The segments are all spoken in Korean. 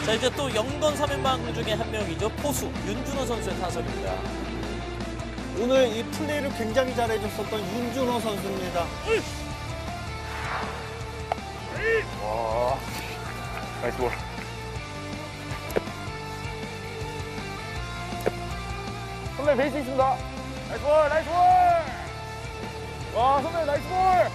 자, 이제 또 영건 3인방 중에 한 명이죠. 포수 윤준호 선수의 타석입니다. 오늘 이 플레이를 굉장히 잘해줬었던 윤준호 선수입니다. 와, 나이스 볼. 선배 베이스 있습니다. 나이스 볼, 나이스 볼. 와, 선배 나이스 볼.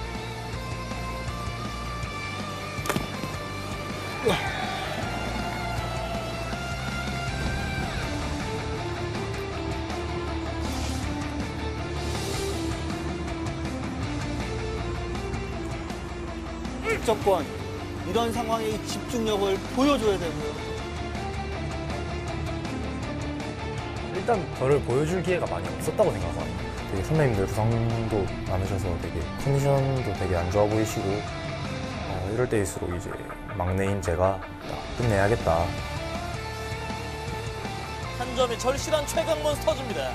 무조건 이런 상황에 이 집중력을 보여줘야 되고요. 일단 저를 보여줄 기회가 많이 없었다고 생각하거든요. 되게 선배님들 부상도 많으셔서 되게 컨디션도 되게 안 좋아 보이시고 이럴 때일수록 이제 막내인 제가 끝내야겠다. 한 점이 절실한 최강 몬스터즈입니다.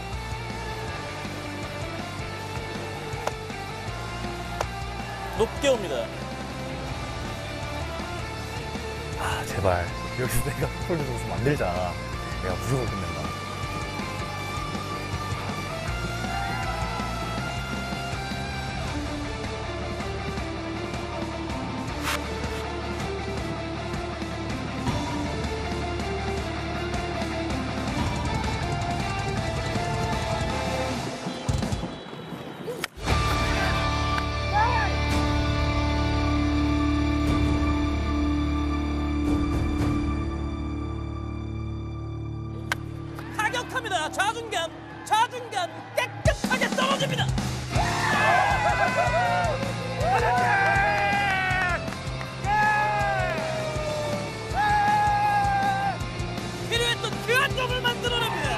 높게 옵니다. 아 제발 여기서 내가 폴드 점수 만들자. 내가 무조건 끝낸다. 타격합니다. 좌중간 깨끗하게 떨어집니다. 필요했던 그 한 점을 만들어냅니다.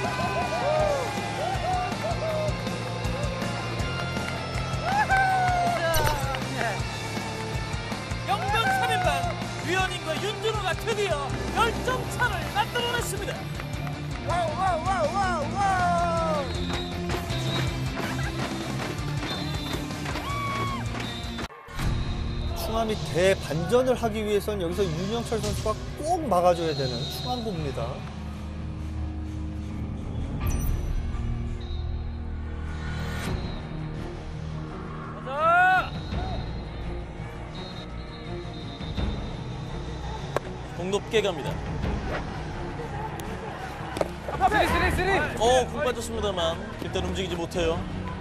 영변 3인방 류현인과 윤준호가 드디어 10점 차를 만들어냈습니다. 충암이 대반전을 하기 위해서는 여기서 윤영철 선수가 꼭 막아줘야 되는 충암고입니다. 공 높게 갑니다. 공 빠졌습니다만 일단 움직이지 못해요.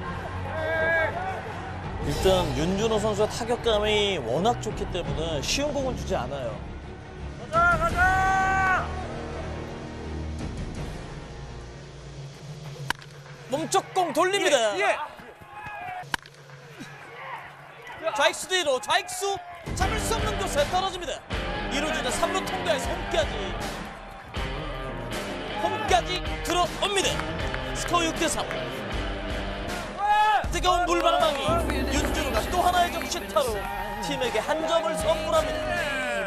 일단 윤준호 선수가 타격감이 워낙 좋기 때문에 쉬운 공을 주지 않아요. 가자! 몸쪽 공 돌립니다. 좌익수 뒤로 좌익수 잡을 수 없는 곳에 떨어집니다. 이루어지는 3루 통과에서 홈까지 들어옵니다. 스코어 6대3. 뜨거운 물바람하기 윤준호가 또 하나의 적시타로 팀에게 한 점을 선물합니다.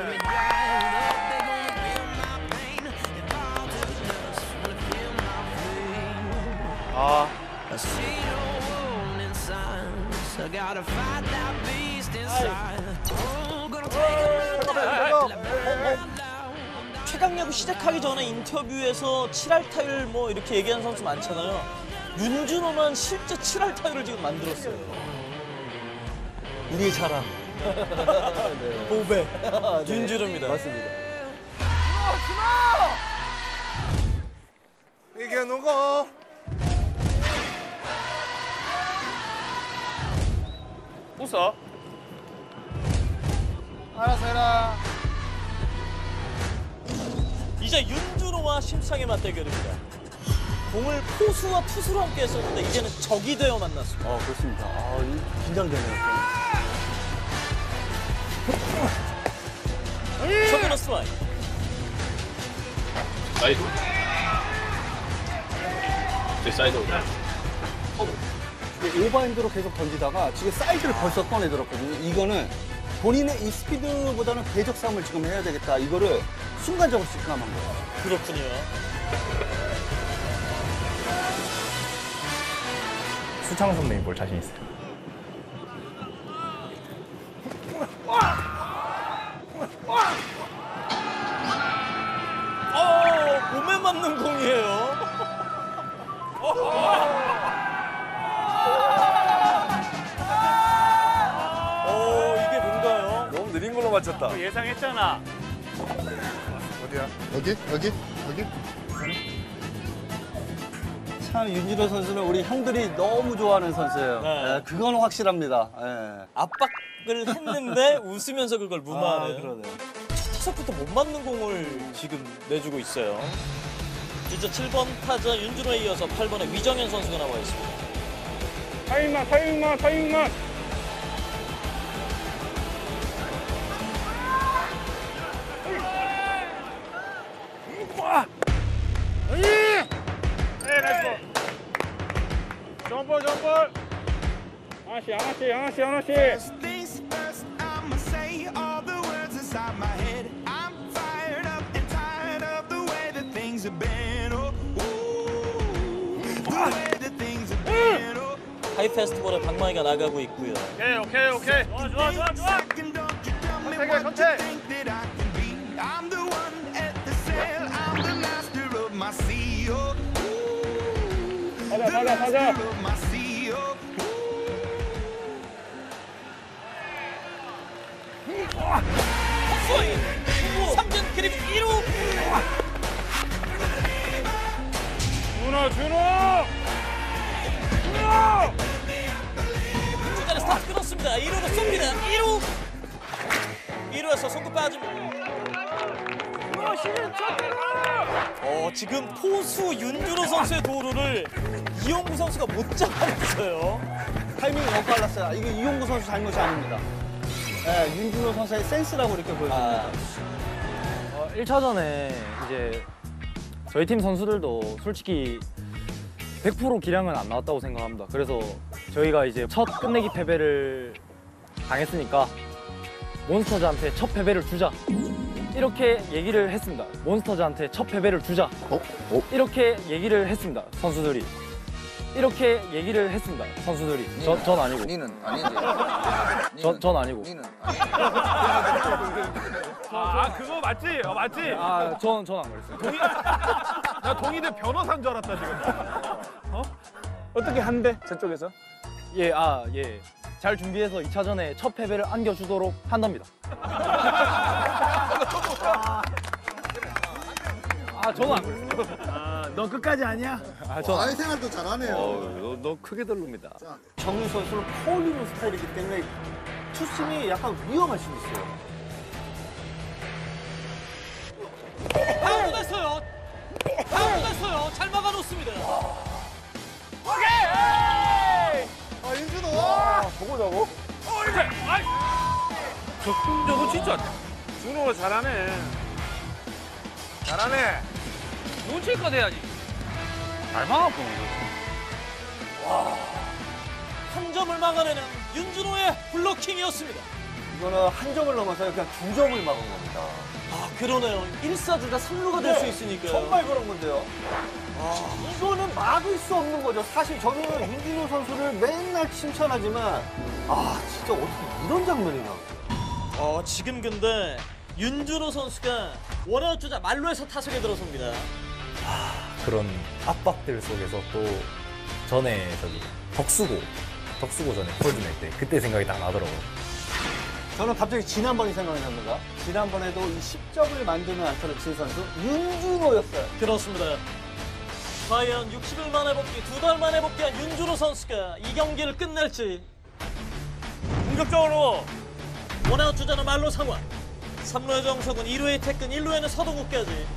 최강야구 시작하기 전에 인터뷰에서 7할 타율 뭐 이렇게 얘기하는 선수 많잖아요. 윤준호만 실제 7할 타율을 지금 만들었어요. 우리의 자랑. 보배. 윤준호입니다. 맞습니다. 이게 누구? 웃어? 알아서 해라. 이제 윤준호와 심상의 맞대결입니다. 공을 포수와 투수로 함께 했었는데 이제는 적이 되어 만났습니다. 그렇습니다. 긴장되네요. 초구는 스트라이크. 사이드. 사이드. 오버핸드로 계속 던지다가 지금 사이드를 벌써 꺼내들었거든요. 이거는 본인의 이 스피드보다는 궤적 싸움을 지금 해야 되겠다. 이거를 순간적으로 직감한 거예요. 그렇군요. 수창 선배님 볼 자신 있어요. 맞는 공이에요. 이게 뭔가요? 너무 느린 걸로 맞췄다. 예상했잖아. 여기? 참 윤준호 선수는 우리 형들이 너무 좋아하는 선수예요. 네. 예, 그건 확실합니다. 예. 압박을 했는데 웃으면서 그걸 무마하는. 그러네. 첫 타석부터 못 맞는 공을 지금 내주고 있어요. 주자 7번 타자 윤준호에 이어서 8번에 위정현 선수가 나와 있습니다. 타임만. 점볼. 하나씩. Things first, I'ma say all the words inside my head. I'm fired up and tired of the way that things have been. Oh, ooh, the way that things have been. Oh, 하이 페스티벌에 방망이가 나가고 있고요. 오케이. 좋아. second, don't you tell me what you think that I can be. I'm the one at the sail. I'm the master of my sea. Oh, ooh, the master of my sea. Oh, 헛스윙! 3진 그리고 1루! 주자는 스타트 끊었습니다. 1루로 쏩니다. 1루! 1루에서 손끝 빠집니다. 지금 포수 윤준호 선수의 도루를 이용구 선수가 못 잡았어요. 타이밍이 너무 빨랐어요. 이게 이용구 선수 잘못이 아닙니다. 예, 윤준호 선수의 센스라고 이렇게 보여집니다. 1차전에 이제 저희 팀 선수들도 솔직히 100% 기량은 안 나왔다고 생각합니다. 그래서 저희가 이제 첫 끝내기 패배를 당했으니까 몬스터즈한테 첫 패배를 주자. 이렇게 얘기를 했습니다. 몬스터즈한테 첫 패배를 주자. 이렇게 얘기를 했습니다. 선수들이. 이렇게 얘기를 했습니다. 선수들이. 전 아니고. 니는 아니지. 전 아니고. 니는 그거 맞지? 맞지? 전 안 그랬어요. 나 동의대 변호사인 줄 알았다 지금. 어떻게 한대 저쪽에서? 예. 잘 준비해서 2차전에 첫 패배를 안겨주도록 한답니다. 저는 안 그랬어요. 너 끝까지 아니야? 아이 생활도 잘하네요. 너 크게 들릅니다. 정윤 선수는 포울리는 스타일이기 때문에 투심이 약간 위험할 수도 있어요. 바운드 됐어요. 잘 막아놓습니다. 저거 진짜 준호가 잘하네. 눈치껏 해야지. 잘 막았고. 한 점을 막아내는 윤준호의 블로킹이었습니다. 이거는 한 점을 넘어서 그냥 2점을 막은 겁니다. 그러네요. 1사주자 3루가 될 수 있으니까요. 정말 그런 건데요. 이거는 막을 수 없는 거죠. 사실 저는 윤준호 선수를 맨날 칭찬하지만 진짜 어떻게 이런 장면이 나왔어요. 지금 근데 윤준호 선수가 원아웃 주자 만루에서 타석에 들어섭니다. 그런 압박들 속에서 또 전에 덕수고 전에 콜드 낼 때 그때 생각이 딱 나더라고요. 저는 갑자기 지난번이 생각이 납니다. 지난번에도 이 10점을 만드는 안타를 친 선수 윤준호였어요. 그렇습니다. 과연 60일 만에 복귀, 2달 만에 복귀한 윤준호 선수가 이 경기를 끝낼지. 공격적으로. 원아웃 주자는 말로 상황. 3루의 정석은 2루의 태근, 1루에는 서동욱까지.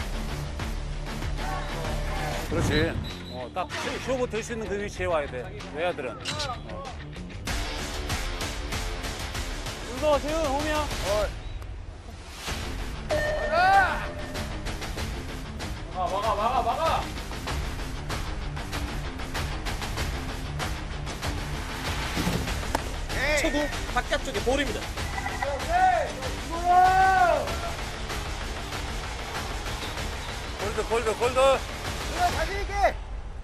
그렇지. 딱 쇼부 될 수 있는 그 위치에 와야 돼. 외야들은. 이거 세훈 홈이야. 막아. 초구 바깥쪽에 볼입니다. 골드. 자신 있게.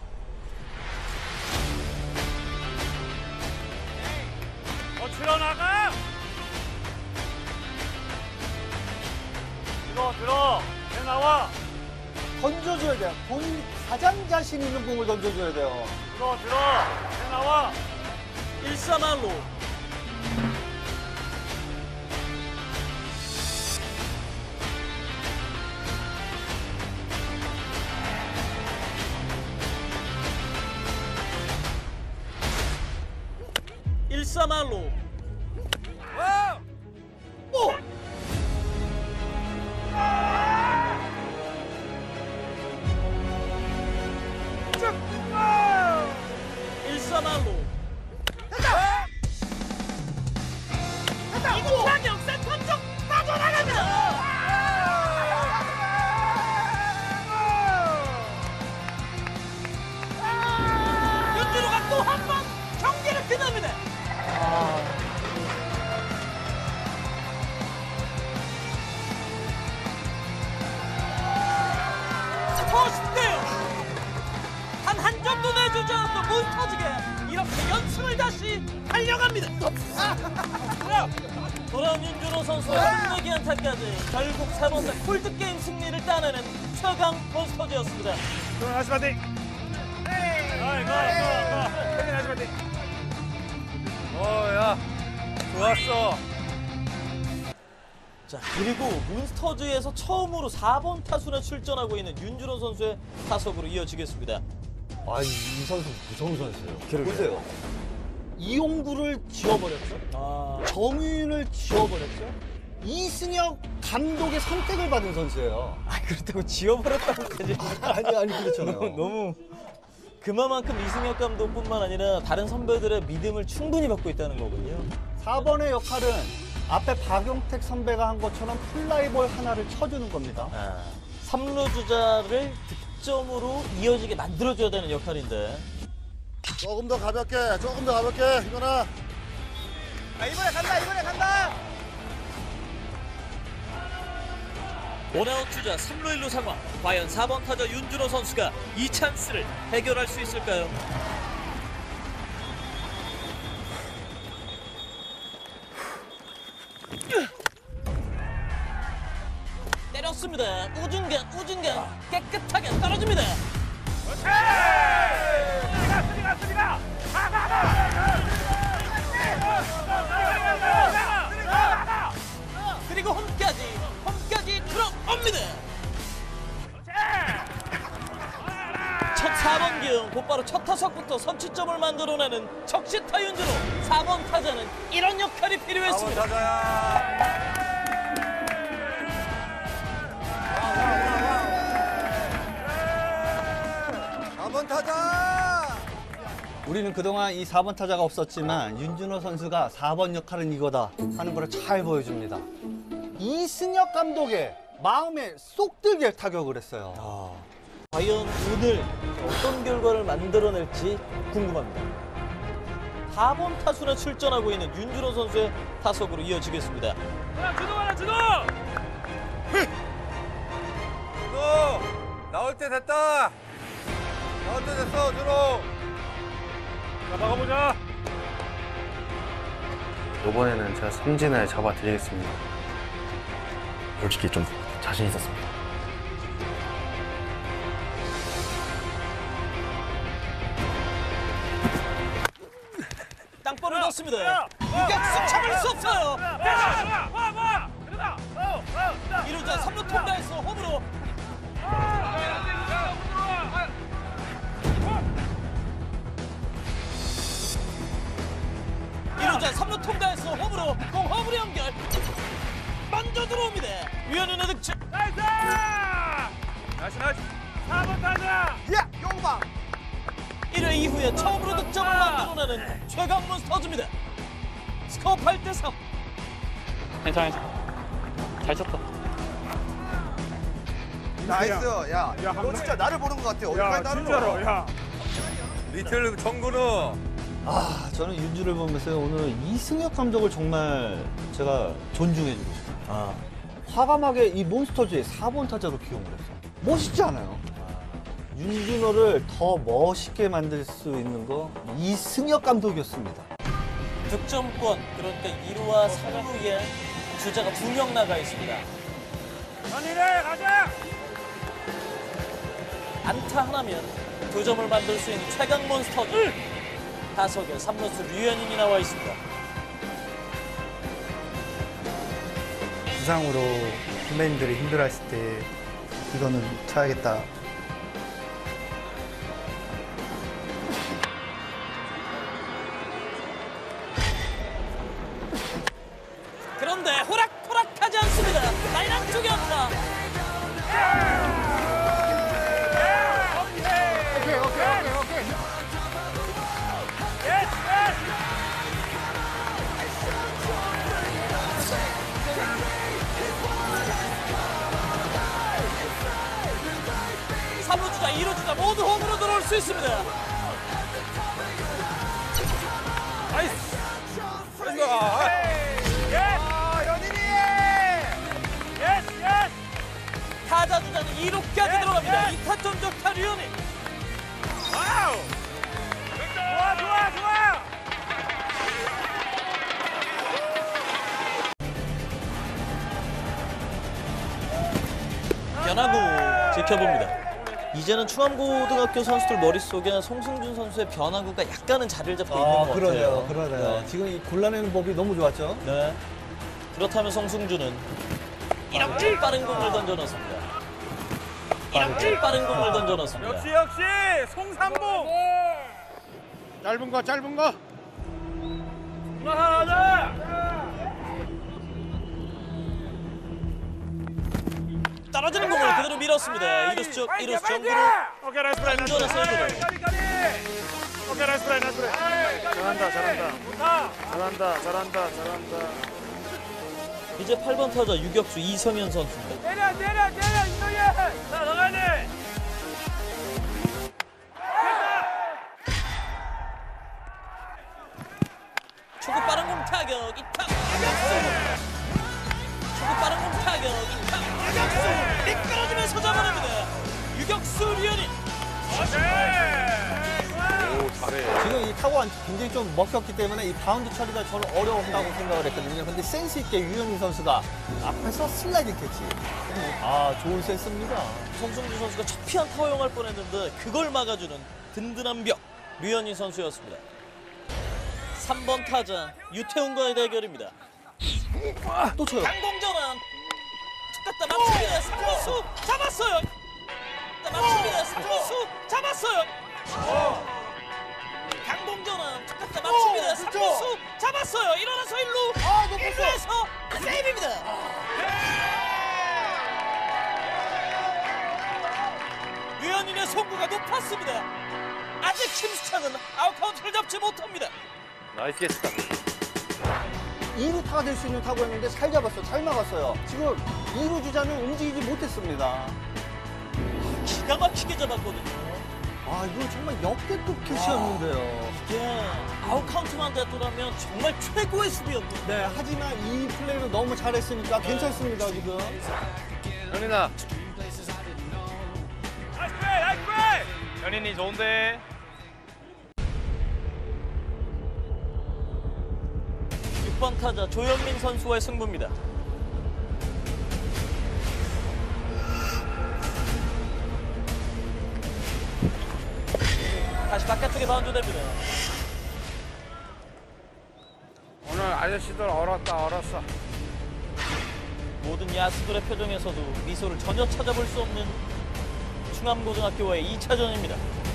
치러 나가. 들어. 내 나와. 던져줘야 돼요. 본인 가장 자신 있는 공을 던져줘야 돼요. 들어. 나와. 1사말로. 일사말로. 오! 일사말로. 이창영 센터 쪽 빠져나갑니다. 윤준호가 또 한 번 경기를 끝냅니다. 스포츠대요. 단 한 점도 내주지 않는 몬스터즈게 이렇게 연승을 다시 달려갑니다. 돌아온 윤준호 선수의 흥미기 안타까지 결국 세 번째 콜드게임 승리를 따내는 최강 몬스터즈였습니다. 나이스 바팅. 나이스 바팅. 야, 좋았어. 자, 그리고 몬스터즈에서 처음으로 4번 타순에 출전하고 있는 윤준호 선수의 타석으로 이어지겠습니다. 아, 이 선수 무서운 선수예요. 보세요. 이용구를 지워버렸죠. 정윤을 지워버렸죠. 이승엽 감독의 선택을 받은 선수예요. 그렇다고 지워버렸다고까지. 아니 그렇잖아요. 너무 그만큼 이승엽 감독뿐만 아니라 다른 선배들의 믿음을 충분히 받고 있다는 거군요. 4번의 역할은 앞에 박용택 선배가 한 것처럼 플라이볼 하나를 쳐주는 겁니다. 3루 주자를 득점으로 이어지게 만들어줘야 되는 역할인데. 조금 더 가볍게 이거나. 이번에 간다. 원아웃 주자 3루 1루 상황. 과연 4번 타자 윤준호 선수가 이 찬스를 해결할 수 있을까요? 때렸습니다. 우중간 깨끗하게 떨어집니다. 수비가. 그리고 홈까지 들어옵니다. 첫 4번 기용 곧바로 첫 타석부터 선취점을 만들어내는 적시타 윤준호. 4번 타자는 이런 역할이 필요했습니다. 우리는 그동안 이 4번 타자가 없었지만 윤준호 선수가 4번 역할은 이거다 하는 걸 잘 보여줍니다. 이승엽 감독의 마음에 쏙 들게 타격을 했어요. 과연 오늘 어떤 결과를 만들어낼지 궁금합니다. 4번 타순에 출전하고 있는 윤준호 선수의 타석으로 이어지겠습니다. 준호! 나올 때 됐다. 나올 때 됐어, 준호. 자, 막아보자. 이번에는 제가 삼진을 잡아드리겠습니다. 솔직히 좀 자신 있었습니다. 땅볼을 넣습니다. 유격수 잡을 수 없어요. 와! 1루자 3루 통과해서 홈으로. 이루자 3루 통과해서 홈으로 공 홈으로 연결. 먼저 들어옵니다. 유현은의 득점. 나이스! 4번 타자! 1회 이후에 처음으로 득점을 만들어내는 최강 몬스터즈입니다. 스코어 8대3. 괜찮아. 잘 쳤다. 나이스. 야, 야, 너 진짜 나를 보는 것 같아. 어디까지 나를 진짜로. 봐. 야. 리틀 정근우. 저는 윤준을 보면서 오늘 이승엽 감독을 정말 제가 존중해주고 싶어요. 과감하게 이 몬스터즈의 4번 타자로 기용을 했어요. 멋있지 않아요? 윤준호를 더 멋있게 만들 수 있는 거 이승엽 감독이었습니다. 득점권, 그러니까 2루와 3루에 주자가 2명 나가 있습니다. 전일에 가자! 안타 하나면 2점을 만들 수 있는 최강 몬스터즈. 타석에 3루수 류현인이 나와 있습니다. 부상으로 선배님들이 힘들어했을 때 이거는 쳐야겠다. 그런데 호락호락하지 않습니다. 라인 안쪽에 안타. 삼루주자, 2루주자 모두 홈으로 들어올 수 있습니다. 나이스. 타자 주자는 2루까지 들어갑니다. 2타점 적타 류현인. 와우. 좋아. 변화구 지켜봅니다. 이제는 충암고등학교 선수들 머릿속에 송승준 선수의 변화구가 약간은 자리를 잡고 있는 것 같아요. 그러네요. 지금 이 골라내는 법이 너무 좋았죠. 네. 그렇다면 송승준은 이렇게 빠른 공을 던져 넣습니다. 이렇게 빠른 공을 던져 넣습니다. 역시 송삼봉. 짧은 거. 하나. 떨어지는 공을 그대로 밀었습니다. 이루수 쪽, 이루수 정구로 오케이, 나이스 플레이. 안전해서 1루로. 오케이, 나이스 플레이. 잘한다. 이제 8번 타자 유격수 이성현 선수입니다. 때려, 이성현. 자, 나가야 돼. 초구 빠른 공 타격, 이타, 유격수. 초구 빠른 공 타격, 이타, 유격수. 미끄러지면서 잡아냅니다. 유격수 류현인. 지금 이 타구가 굉장히 좀 먹혔기 때문에 이 바운드 처리가 저는 어려웠다고 생각을 했거든요. 근데 센스 있게 유현인 선수가 앞에서 슬라이딩 캐치. 좋은 센스입니다. 송승준 선수가 첫 피한 타워용할 뻔했는데 그걸 막아주는 든든한 벽 류현인 선수였습니다. 3번 타자 유태훈과의 대결입니다. 또 쳐요. 강공전환 툭 갖다 맞춥니다. 3루수 잡았어요. 맞춥니다. 3루수 잡았어요. 강공전환 툭 갖다 맞춥니다. 3루수 잡았어요. 일어나서 1루 1루에서 세이브입니다. 류현인의 송구가 높았습니다. 아직 김수창은 아웃카운트를 잡지 못합니다. 나이스 게스다. 2루타가 될 수 있는 타구였는데 잘 잡았어요. 잘 막았어요. 지금 2루 주자는 움직이지 못했습니다. 기가 막히게 잡았거든요. 이거 정말 역대급 캐치였는데요. 이게 아웃카운트만 됐더라면 정말 최고의 수비였거든요. 네, 하지만 이 플레이를 너무 잘했으니까 괜찮습니다, 지금. 현인아. 나이스 플레이. 현인이 좋은데. 6번 타자 조현민 선수와의 승부입니다. 다시 바깥쪽에 바운드 됩니다. 오늘 아저씨들 얼었어. 모든 야수들의 표정에서도 미소를 전혀 찾아볼 수 없는 충암고등학교와의 2차전입니다.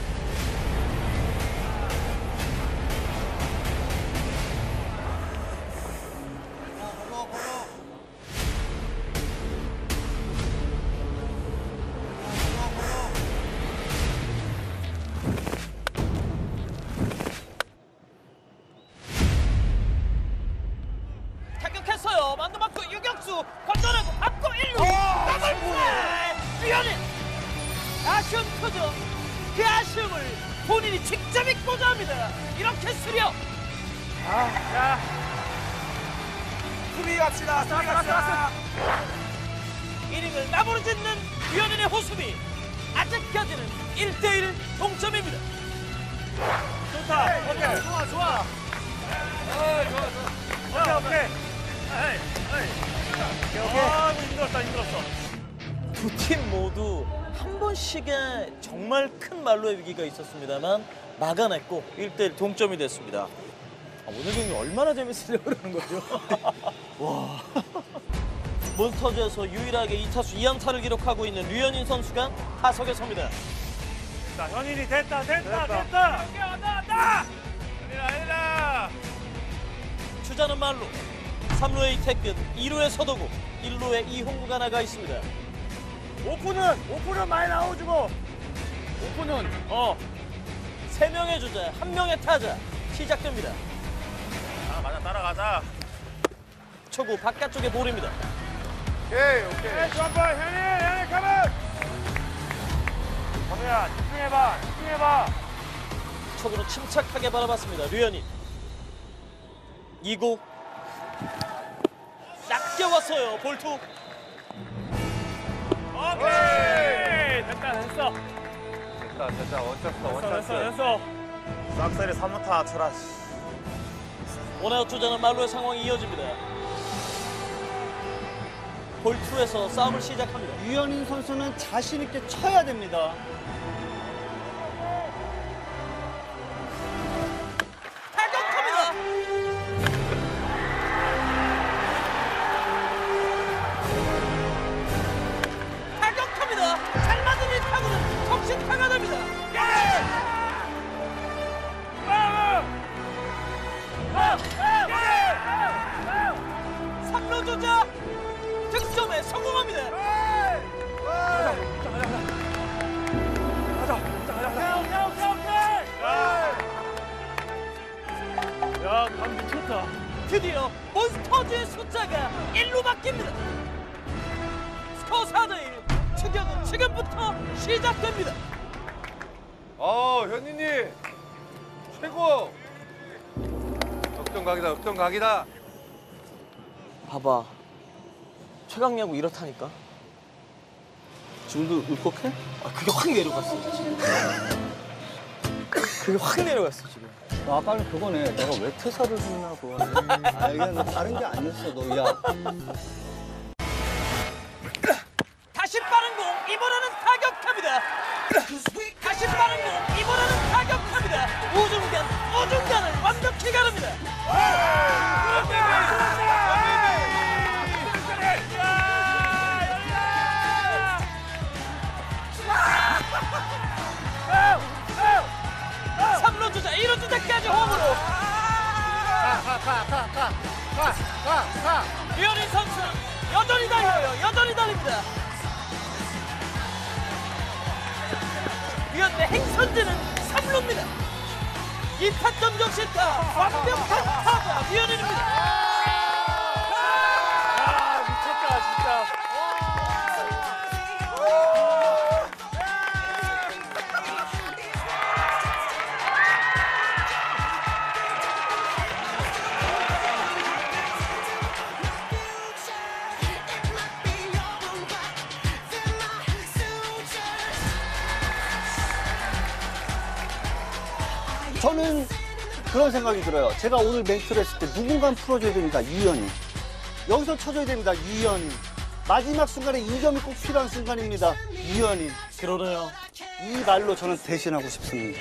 타격했어요. 만두 맞고 유격수 건져내고 받고 1루 더블 플레이. 류현인 아쉬운 표정. 그 아쉬움을 본인이 직접 잊고자 합니다. 이렇게 수력. 자. 수비 갑시다. 이닝을 마무리 짓는 류현인의 호수비. 아직까지는 1대1 동점입니다. 좋다. 오케이. 좋아. 오케이. 오케이. 힘들었어. 두 팀 모두 한 번씩의 정말 큰 말로의 위기가 있었습니다만 막아냈고 1대1 동점이 됐습니다. 오늘 경기 얼마나 재밌으려고 그러는 거죠? 와. 몬스터즈에서 유일하게 2타수 2안타를 기록하고 있는 류현인 선수가 타석에 섭니다. 자, 현인이 됐다. 왔다. 아니다. 주자는 말로 3루에 이태근, 2루에 서도구, 1루에 이홍구가 나가 있습니다. 오픈은 많이 나와주고. 오픈은 3명의 주자, 1명의 타자 시작됩니다. 맞아, 따라가자. 초구 바깥쪽에 볼입니다. 오케이. 좋아, 현인 가만. 범우야, 집중해봐. 초구는 침착하게 바라봤습니다. 류현인. 2구 낮게 왔어요. 볼투. 오케이. 됐어. 원쳤어. 싹쓸이 3루타 쳐라. 원아웃 주자는 말로의 상황이 이어집니다. 볼투에서 싸움을 시작합니다. 유현인 선수는 자신 있게 쳐야 됩니다. 타격합니다. 잘 맞은 이 타구는 정신 강화됩니다. 삼루 주자 득점에 성공합니다. 야, 감 미쳤다. 드디어 몬스터즈의 숫자가 1로 바뀝니다. 스코어 4대1. 추격은 지금부터 시작됩니다. 현인이 최고. 역전각이다. 봐봐. 최강야구 이렇다니까. 지금도 울컥해? 그게 확 내려갔어. 그게 확 내려갔어 지금. 아까는 그거네. 내가 왜 퇴사를 했냐고. 이게 너 다른 게 아니었어, 너. 야. 다시 빠른 공, 이번에는 타격합니다. 다시 빠른 공, 이번에는 타격합니다. 우중간을 완벽히 가릅니다. 삼루 주자, 1루 주자까지 홈으로. 류현인 선수 여전히 달립니다. 류현인의 행선지는 3루입니다. 2타점 적시타 완벽한 타자 류현인입니다. 미쳤다, 진짜. 저는 그런 생각이 들어요. 제가 오늘 멘트를 했을 때 누군가 풀어줘야 됩니다. 유현인. 여기서 쳐줘야 됩니다. 유현인. 마지막 순간에 2점이 꼭 필요한 순간입니다. 유현인. 그러네요. 이 말로 저는 대신하고 싶습니다.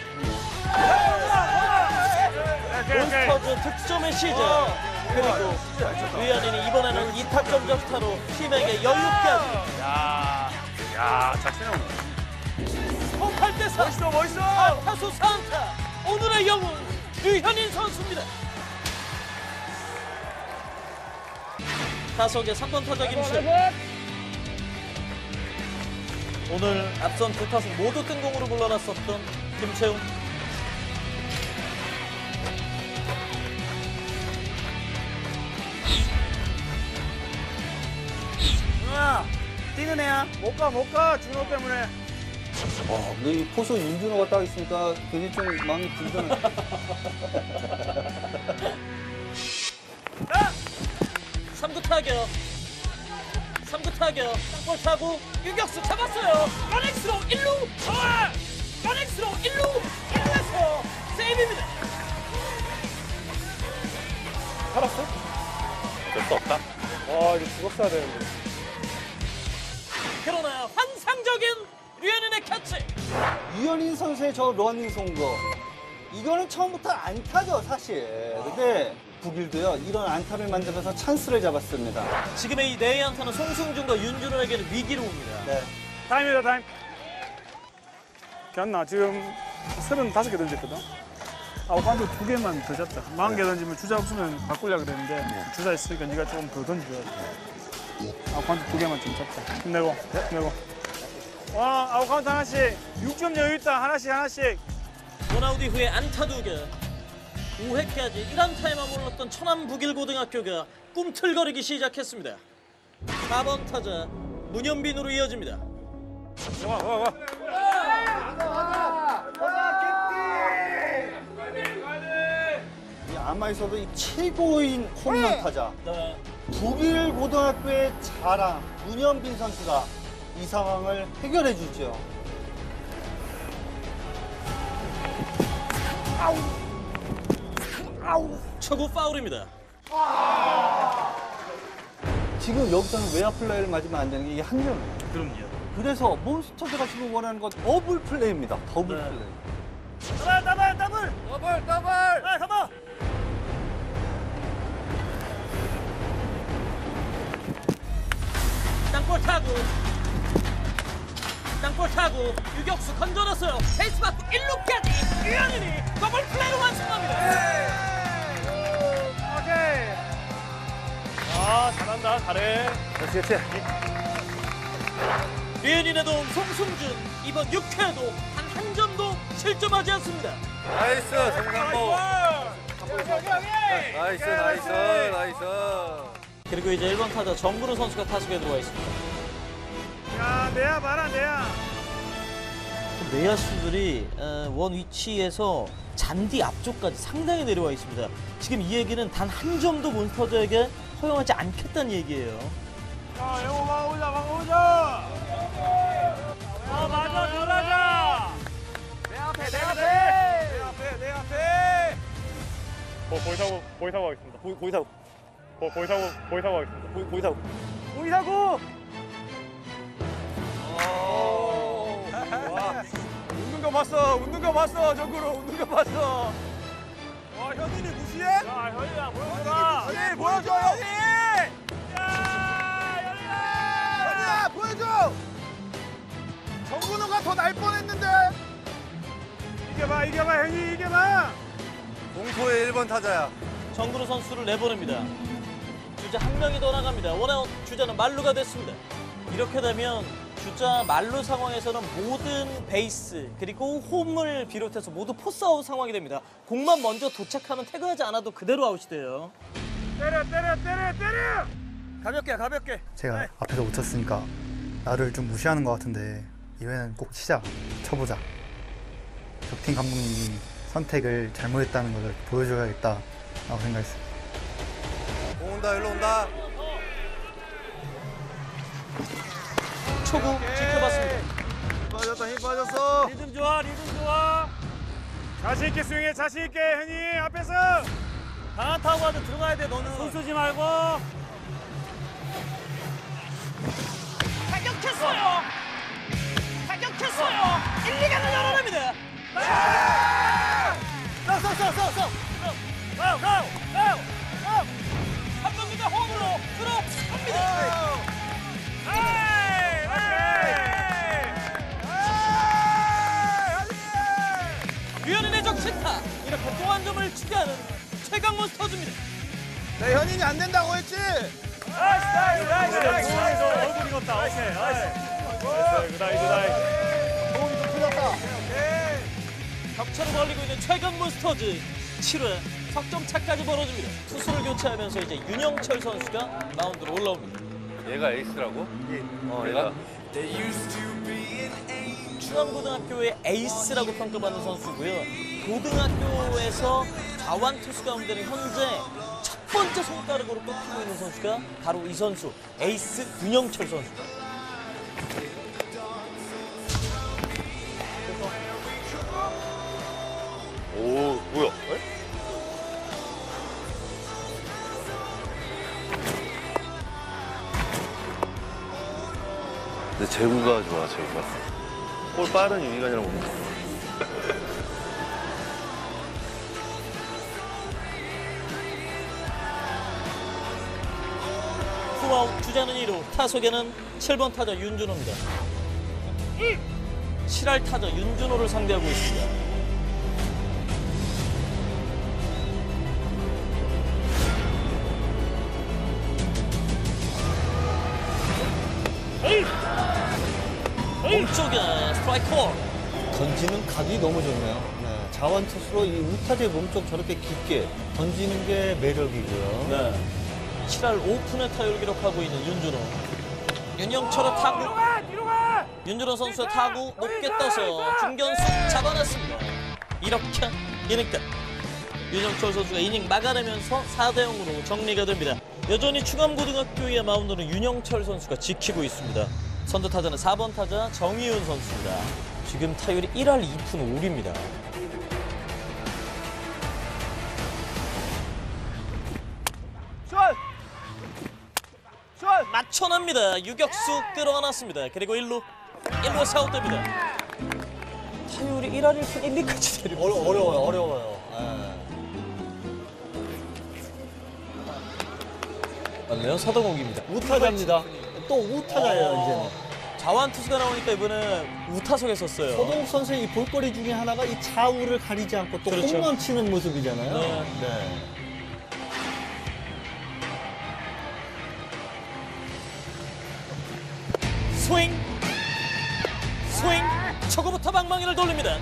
몬스터즈 득점의 시작. 그리고 류현인이 이번에는 2타점 적시타로 팀에게 여유까지. 야, 자신은 8대4. 멋있어. 4타수 4안타. 오늘의 영웅 류현인 선수입니다. 타석의 3번 타자 김시현. 오늘 앞선 두 타수 모두 뜬공으로 물러났었던 김채훈. 뛰는 애야. 못 가. 준호 때문에. 근데 이 포수 윤준호가 딱 있으니까 괜히 좀 마음이 불편해. 3구 타격. 3구 타격. 땅볼 타고 유격수 잡았어요. 러닝스로 1루. 러닝스로 1루에서 세이브입니다. 살았어? 될 수 없다. 이거 죽었어야 되는데. 그러나 환상적인 류현인 유현인 선수의 저 러닝 송거 이거는 처음부터 안타죠 사실. 근데 북일도요 이런 안타를 만들어서 찬스를 잡았습니다. 지금의 이 내의 안타는 송승준과 윤준호에게는 위기로 옵니다. 네. 타임이다, 타임. 기억나? 지금 35개 던졌거든? 아웃카운트 2개만 더 잡자. 40개 던지면 주자 없으면 바꾸려고 그랬는데 주자 있으니까 네가 조금 더 던져야 돼. 아웃카운트 2개만 좀 잡자. 힘내고, 힘내고. 아웃카운트 하나씩. 6점 여유 있다. 하나씩. 원아웃 이후에 안타 2개. 5회까지 1안타에만 몰랐던 천안 북일고등학교가 꿈틀거리기 시작했습니다. 4번 타자 문현빈으로 이어집니다. 와. 이 아마에서도 이 최고인 홈런 타자 네. 북일고등학교의 자랑 문현빈 선수가 이 상황을 해결해 주죠. 초구 파울입니다. 지금 여기서는 외야 플라이를 맞으면 안 되는 게 이게 한 점이에요. 그럼요. 그래서 몬스터즈가 지금 원하는 건 더블 플레이입니다. 더블 네. 플레이. 더블! 아, 가봐! 땅볼 타고 유격수 건져놨어요. 베이스 받고 1루까지 유현인이 더블 플레이로 완성합니다. 오케이. 잘한다. 잘해. 그렇지. 유현인의 도움 송승준 이번 6회에도 단 한 점도 실점하지 않습니다. 나이스, 정상모. 나이스. 그리고 이제 1번 타자 정근우 선수가 타석에 들어와 있습니다. 야, 내야 봐라, 내야. 내야수들이 원 위치에서 잔디 앞쪽까지 상당히 내려와 있습니다. 지금 이 얘기는 단 한 점도 몬스터즈에게 허용하지 않겠다는 얘기예요. 야, 영호 막아오자. 맞아, 들어가자. 내 앞에. 보이 사고 하겠습니다. 보이 사고 하겠습니다. 보이 사고. 웃는 거 봤어, 정구로. 웃는 거 봤어. 와, 현인이 무시해? 야, 현이야, 보여줘라. 현이, 보여줘, 현이! 야, 현이야, 보여줘! 정근호가 더 날 뻔했는데? 이겨봐, 현이, 이겨봐! 공포의 1번 타자야. 정근우 선수를 내보냅니다. 주자 한 명이 더 나갑니다. 원아웃 주자는 말루가 됐습니다. 이렇게 되면 주자 말루 상황에서는 모든 베이스 그리고 홈을 비롯해서 모두 포스아웃 상황이 됩니다. 공만 먼저 도착하면 태그하지 않아도 그대로 아웃이 돼요. 때려! 가볍게. 제가 앞에서 못 쳤으니까 나를 좀 무시하는 것 같은데 이번에는 꼭 쳐보자. 적팀 감독님이 선택을 잘못했다는 걸 보여줘야겠다라고 생각했어요. 공 온다, 일로 온다. 초구 지켜봤습니다. 힘 빠졌어. 리듬 좋아. 자신 있게 스윙해, 자신 있게, 현이 앞에서. 강한 타구와도 들어가야 돼, 너는. 손 쓰지 말고. 타격했어요. 1, 2간을 열어냅니다. 삼루수가 홈으로 들어갑니다. 유현인의 적시타 이렇게 또 한 점을 추가하는 최강 몬스터즈입니다. 내 현인이 안 된다고 했지? 나이스. 얼굴 익었다. 오케이. 나이스. 공이 좀 풀렸다. 격차를 벌리고 있는 최강 몬스터즈 7회 석점차까지 벌어집니다. 투수를 교체하면서 이제 윤영철 선수가 마운드로 올라옵니다. 얘가 에이스라고? 얘가? 중앙고등학교의 에이스라고 평가받는 선수고요. 고등학교에서 좌완 투수 가운데는 현재 첫 번째 손가락으로 꼽히고 있는 선수가 바로 이 선수, 에이스 윤영철 선수입니다. 오, 뭐야? 근데 제구가 좋아, 제구가. 볼 빠른 유희관이라고 봅니다. 투아웃 주자는 2루 타석에는 7번 타자 윤준호입니다. 7할 타자 윤준호를 상대하고 있습니다. 몸쪽에 스트라이크 콜. 던지는 각이 너무 좋네요. 네, 자완투수로 이 우타자의 몸쪽 저렇게 깊게 던지는 게 매력이고요. 네. 7할 5푼의 타율 기록하고 있는 윤준호. 윤영철의 타구. 윤준호 선수의 타구 높게 떠서 중견수 잡아냈습니다. 이렇게 이닝 끝. 윤영철 선수가 이닝 막아내면서 4대0으로 정리가 됩니다. 여전히 충암고등학교의 마운드는 윤영철 선수가 지키고 있습니다. 선두 타자는 4번 타자 정희윤 선수입니다. 지금 타율이 1할 2푼 5리입니다. 맞춰납니다. 유격수 끌어안았습니다. 그리고 1루에서 아웃됩니다. 타율이 1할 1푼 1리까지 내립니다. 어려워요. 맞네요. 서동욱입니다. 우타자입니다. 또 우타자예요, 이제는. 자완 투수가 나오니까 이번에 우타석에 섰어요. 서동욱 선수의 이 볼거리 중에 하나가 이 좌우를 가리지 않고 또 그렇죠. 홈런 치는 모습이잖아요. 네. 스윙! 초구부터 방망이를 돌립니다.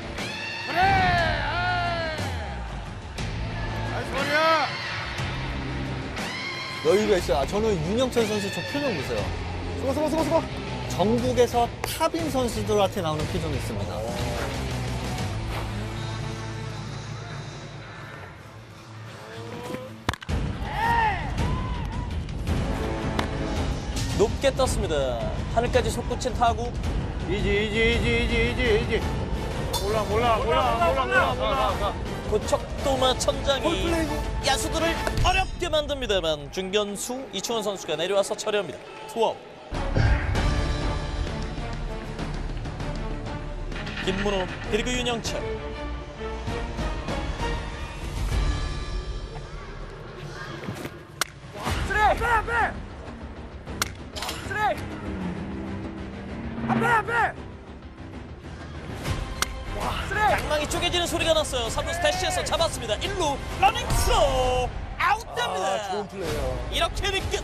여유가 있어요. 저는 윤영철 선수 저 표정 보세요. 수고. 전국에서 탑인 선수들한테 나오는 표정이 있습니다. 높게 떴습니다. 하늘까지 솟구친 타구. 이지. 몰라. 고척도마 천장이 야수들을 어렵게 만듭니다만 중견수 이충원 선수가 내려와서 처리합니다. 투아웃. 김문호 그리고 윤영철. 방망이 쪼개지는 소리가 났어요. 3루 대시에서 잡았습니다. 1루 러닝 스로 아웃됩니다. 좋은 플레이요. 이렇게 이닝 끝.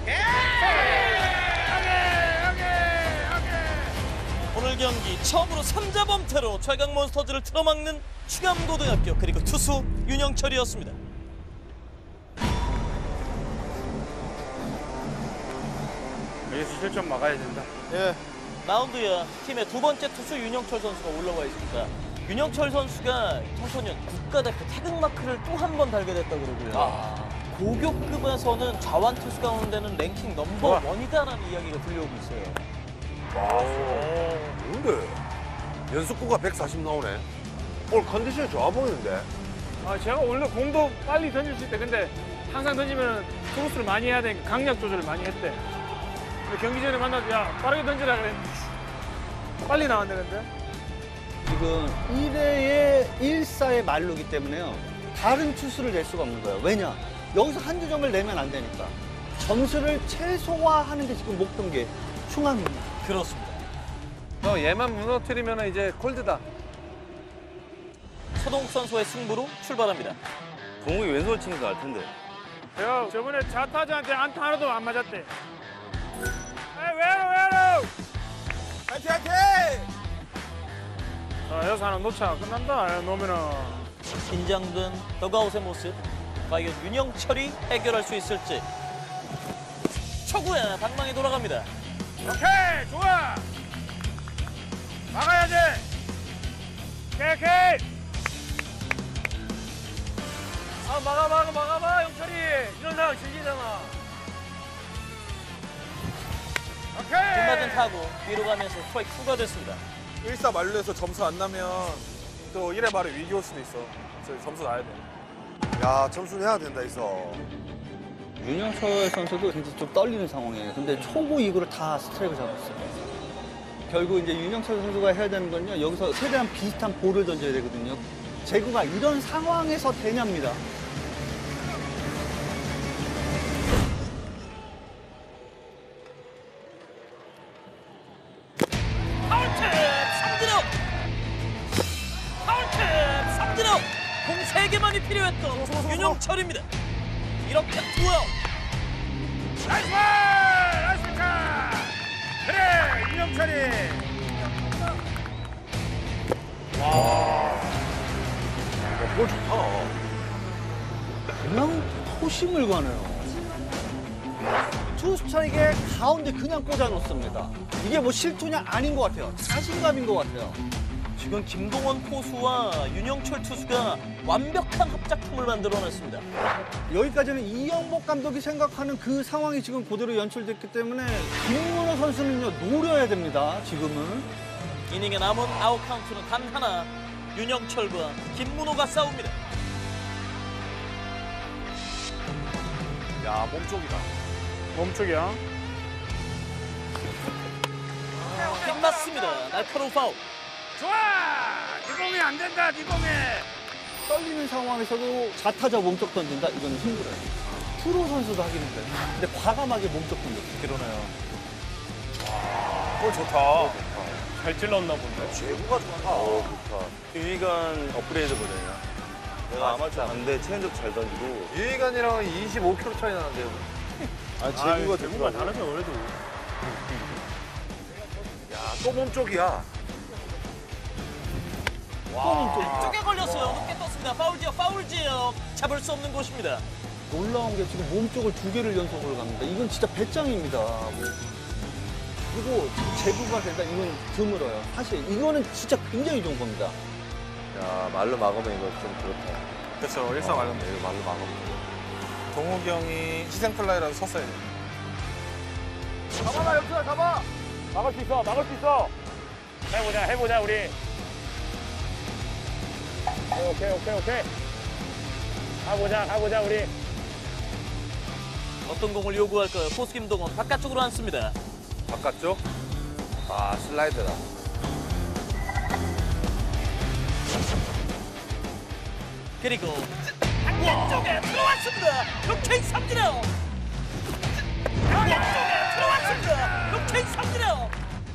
오늘 경기 처음으로 3자 범퇴로 최강 몬스터즈를 틀어막는 충암고등학교 그리고 투수 윤영철이었습니다. 여기서 실점 막아야 된다. 마운드에 팀의 두 번째 투수 윤영철 선수가 올라와 있습니다. 윤영철 선수가 청소년 국가대표 태극마크를 또 한 번 달게 됐다고 그러고요. 고교급에서는 좌완 투수 가운데는 랭킹 넘버 1이다라는 이야기가 들려오고 있어요. 뭔데? 연속구가 140 나오네. 오늘 컨디션이 좋아 보이는데. 제가 원래 공도 빨리 던질 수 있대. 근데 항상 던지면 크로스를 많이 해야 되니까 강약 조절을 많이 했대. 근데 경기 전에 만나서 야 빠르게 던지라 그랬는데 빨리 나왔네 근데. 지금 1회에 1사의 말루기 때문에요. 다른 투수를 낼 수가 없는 거예요. 왜냐? 여기서 한두 점을 내면 안 되니까. 점수를 최소화하는 게 지금 목표인 충암입니다. 그렇습니다. 얘만 무너뜨리면 이제 콜드다. 서동욱 선수의 승부로 출발합니다. 동욱이 왼손 치는 거 알 텐데. 내가 저번에 자타자한테 안타 하나도 안 맞았대. 외로! 화이팅! 여기서 하나 놓자. 끝난다. 놓으면은. 긴장된 더그아웃의 모습. 과연 윤영철이 해결할 수 있을지. 초구에 방망이 돌아갑니다. 오케이! 좋아! 막아야지! 오케이! 막아봐, 영철이! 이런 상황 즐기잖아. 오케이! 빗맞은 타구 뒤로 가면서 스트라이크 2가 됐습니다. 1사 만루에서 점수 안 나면 또 1회 말에 위기 올 수도 있어. 그래서 점수 나야 돼. 야, 점수 내야 된다, 있어. 윤영철 선수도 굉장히 좀 떨리는 상황이에요. 근데 초구 이구를 다 스트라이크 잡았어요. 결국 이제 윤영철 선수가 해야 되는 건요. 여기서 최대한 비슷한 볼을 던져야 되거든요. 제구가 이런 상황에서 되냐입니다. 파울팁 삼진아웃. 파울팁 삼진아웃. 공 3개만이 필요했던 윤영철입니다. 이렇게 투아웃. 나이스 볼! 나이스 카! 그래, 윤영철이. 볼 좋다. 그냥 호심을 가네요. 투 스트라이크에 가운데 그냥 꽂아 놓습니다. 이게 뭐 실투냐 아닌 것 같아요. 자신감인 것 같아요. 지금 김동원 포수와 윤영철 투수가 완벽한 합작품을 만들어냈습니다. 여기까지는 이영복 감독이 생각하는 그 상황이 지금 그대로 연출됐기 때문에 김문호 선수는요 노려야 됩니다. 지금은. 이닝의 남은 아웃 카운트는 단 하나. 윤영철과 김문호가 싸웁니다. 야, 몸쪽이다. 몸쪽이야. 킥 맞습니다. 날카로운 파울. 좋아! 네 공이 안 된다, 네 공이. 떨리는 상황에서도 좌타자 몸쪽 던진다? 이거는 힘들어요. 프로 선수도 하긴 힘들어요. 근데 과감하게 몸쪽 던졌어요. 그러네요. 볼 좋다. 잘 찔렀나 본데. 제구가 좋다. 유희관 업그레이드 버전이야. 내가 아마추어 반대 체인지업 잘 던지고. 유희관이랑은 25kg 차이 나는데요. 아, 제구가 제구가 좋더라고. 다르죠, 그래도. 야, 또 몸쪽이야. 쪽에 걸렸어요. 높게 떴습니다. 파울 지역, 파울 지역. 잡을 수 없는 곳입니다. 놀라운 게 지금 몸쪽을 2개를 연속으로 갑니다. 이건 진짜 배짱입니다. 그리고 제구가 된다? 이건 드물어요. 사실 이거는 진짜 굉장히 좋은 겁니다. 야, 말로 막으면 이거 좀 그렇다. 그렇죠. 일상 말로. 이거 말로 막으면. 동욱이 형이 희생플라이라도 섰어야 돼. 잡아라, 영철아, 잡아! 막을 수 있어, 막을 수 있어. 해보자, 우리. 오케이. 가보자, 우리. 어떤 공을 요구할까요? 포수 김동원 바깥쪽으로 앉습니다. 바깥쪽. 아, 슬라이드다. 그리고 왼쪽에 들어왔습니다. 루케이 삼진아웃. 왼쪽에 들어왔습니다. 루케이 삼진아웃.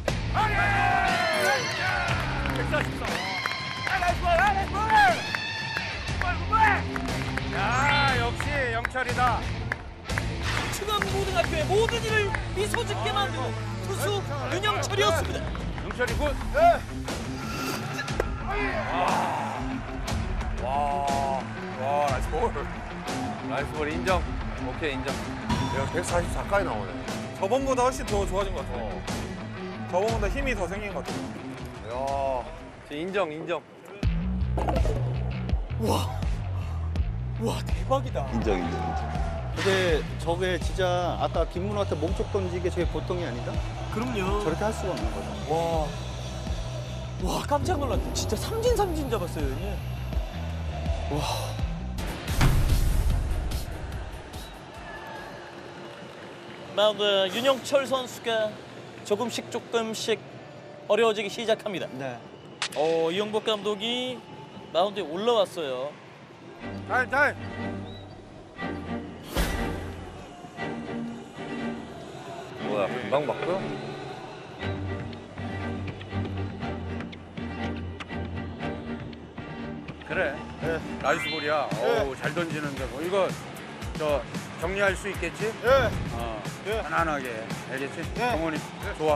야, 역시 영철이다. 충암고등학교의 모든 일을 미소 짓게 만든 투수 윤영철이었습니다. 영철이 굿. 와, 나이스 볼. 나이스 볼 인정. 오케이, 인정. 야, 144까지 나오네. 저번보다 훨씬 더 좋아진 것 같아. 저번보다 힘이 더 생긴 것 같아. 야, 인정. 와 대박이다. 인정. 근데 저게 진짜 아까 김문호한테 몸쪽 던지게 저게 보통이 아니다? 그럼요. 저렇게 할 수가 없는 거죠. 와 깜짝 놀랐네. 진짜 삼진 잡았어요. 얘. 마운드 윤영철 선수가 조금씩 어려워지기 시작합니다. 네. 이영복 감독이 마운드에 올라왔어요. 잘. 뭐야, 금방 바꿔? 그래. 나이스 볼이야. 어우, 잘 던지는데 뭐 이거 저 정리할 수 있겠지? 편안하게. 알겠지? 정원이 좋아.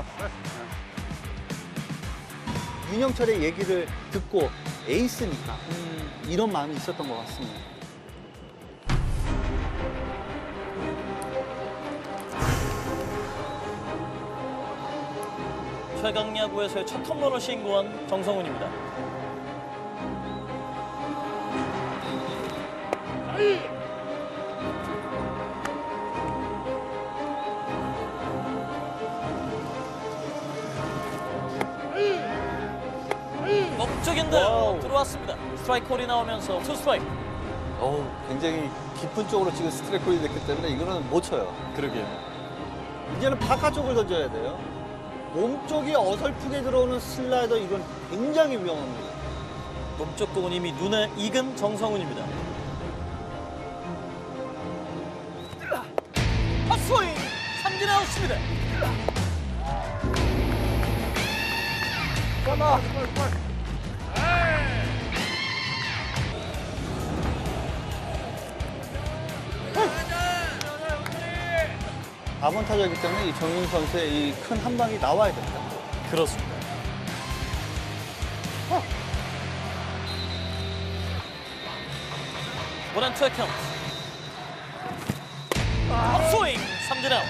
윤영철의 얘기를 듣고 에이스니까 이런 마음이 있었던 것 같습니다. 최강 야구에서의 첫 홈런을 신고한 정성훈입니다. 목적인데요. 들어왔습니다. 스트라이크 콜이 나오면서 투 스트라이크. 굉장히 깊은 쪽으로 지금 스트라이크 콜이 됐기 때문에 이거는 못 쳐요. 그러게요. 이제는 바깥쪽을 던져야 돼요. 몸쪽이 어설프게 들어오는 슬라이더 이건 굉장히 위험합니다. 몸쪽 공은 이미 눈에 익은 정성훈입니다. 헛스윙 삼진 아웃입니다. 아번 타자이기 때문에 이 정윤 선수의 이 큰 한 방이 나와야 됩니다. 그렇습니다. 원앤투의 카운트. 헛스윙 삼진 아웃.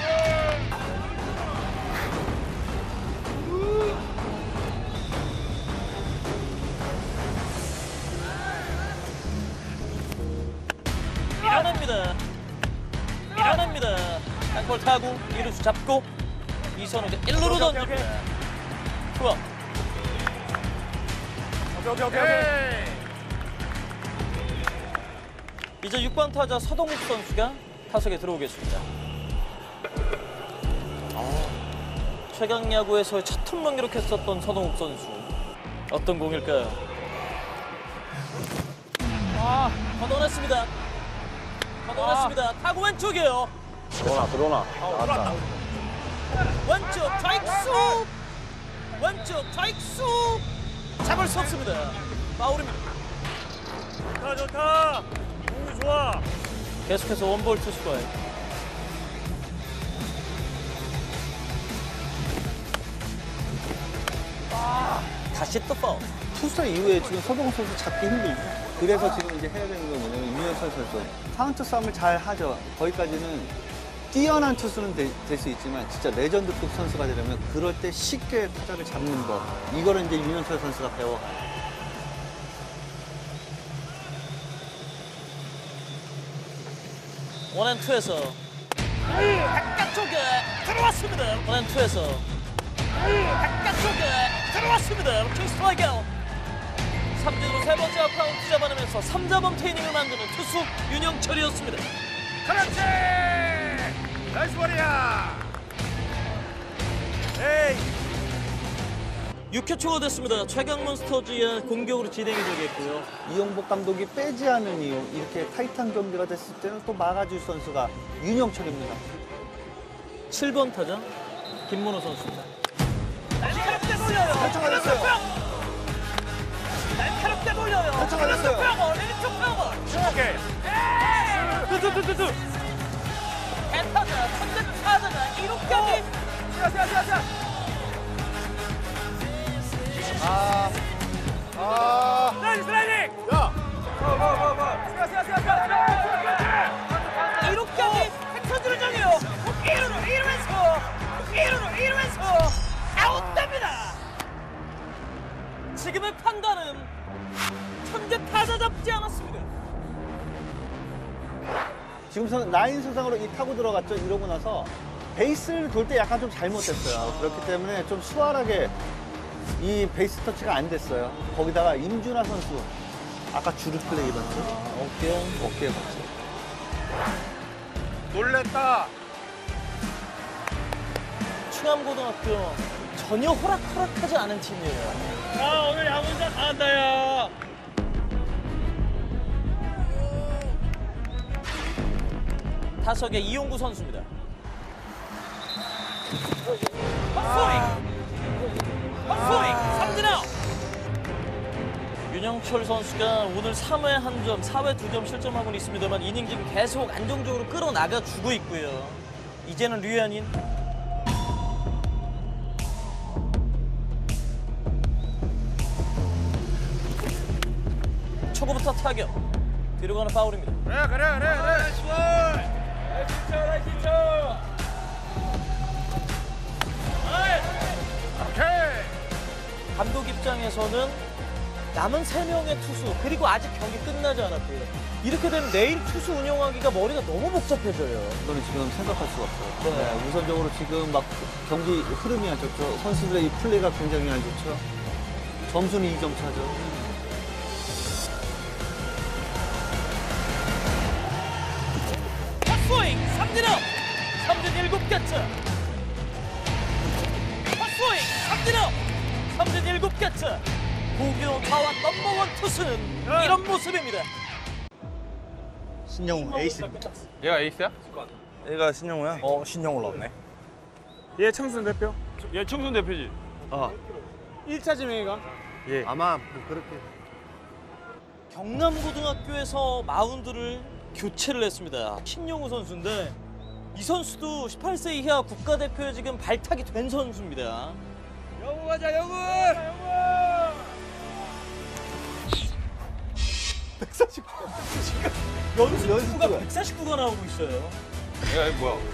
밀어냅니다. 밀어냅니다. 땅볼 타고 이루수 잡고 이선우가 1루로 던집니다. 투아웃. 오케이. 이제 6번 타자 서동욱 선수가 타석에 들어오겠습니다. 최강 야구에서의 첫 홈런 기록했었던 서동욱 선수. 어떤 공일까요? 걷어냈습니다. 걷어냈습니다. 타구 왼쪽이에요. 들어오나. 왼쪽 좌익수. 왼쪽 좌익수. 잡을 수 없습니다. 파울입니다. 좋다. 공이 좋아. 계속해서 원볼 투수가요. 다시 또 파울. 투수 이후에 지금 서동욱 선수 잡기 힘들죠. 그래서 지금 이제 해야 되는 건 뭐냐면 윤현철 선수 카운트 싸움을 잘 하죠. 거기까지는 뛰어난 투수는 될 수 있지만 진짜 레전드급 선수가 되려면 그럴 때 쉽게 타자를 잡는 법. 이거를 이제 윤현철 선수가 배워가요. 원앤투에서 바깥쪽에 들어왔습니다. 원앤투에서 바깥쪽에 들어왔습니다. 투 스트라이크 아웃. 삼진으로 세 번째 아웃 카운트 잡아내면서 3자범 테이닝을 만드는 투수 윤영철이었습니다. 그렇지. 나이스 볼이야. 에이. 6회 초가 됐습니다. 최강 몬스터즈의 공격으로 진행이 되겠고요. 이용복 감독이 빼지 않은 이유, 이렇게 타이트한 경기가 됐을 때는 또 막아줄 선수가 윤영철입니다. 7번 타자 김문호 선수입니다. 날카롭게 돌려요. 결정가 됐어요. 날카롭게 돌려요. 결정가 됐어요. 왼쪽 뼈버. 오케이. 두두두두두. 대타자, 선제 타자가 이륙까지. 슬라이딩. 이륙까지 백선주를 정해요. 1루에서 아웃됩니다. 지금의 판단은 천재 타자 잡지 않았습니다. 지금 라인 수상으로 이 타고 들어갔죠. 이러고 나서 베이스를 돌 때 약간 좀 잘못됐어요. 그렇기 때문에 좀 수월하게 이 베이스 터치가 안 됐어요. 거기다가 임준하 선수 아까 주루 플레이 봤죠? 어깨에 봤죠. 놀랬다. 충암고등학교 전혀 호락호락하지 않은 팀이에요. 야 오늘 야구장 잘한다 야. 타석에 이용구 선수입니다. 헛스윙! 삼진 아웃! 윤영철 선수가 오늘 3회 1점, 4회 2점 실점하고는 있습니다만 이닝 지금 계속 안정적으로 끌어나가주고 있고요. 이제는 류현인. 초구부터 타격. 뒤로 가는 파울입니다. 그래. 감독 입장에서는 남은 3명의 투수 그리고 아직 경기 끝나지 않았고요. 이렇게 되면 내일 투수 운영하기가 머리가 너무 복잡해져요. 이거는 지금 생각할 수가 없어요. 네, 우선적으로 지금 막 경기 흐름이 안 좋죠. 선수들의 이 플레이가 굉장히 안 좋죠. 점수는 2점 차죠. 헛스윙! 삼진 아웃! 삼진 7개째! 헛스윙! 박소희 삼진아웃. 삼진 7개째. 고기로 타와 넘버원 투수는 이런 모습입니다. 신영우 에이스입니다. 얘가 에이스야? 얘가 신영우야? 신영 올라왔네. 얘 청순 대표. 얘 청순 대표지. 1차 지명이가. 아마 뭐 그렇게. 경남고등학교에서 마운드를 교체를 했습니다. 신영우 선수인데 이 선수도 18세 이하 국가대표에 지금 발탁이 된 선수입니다. 영우 가자 영우. 149. 연수가 149가 나오고 있어요. 얘가 이거 뭐야?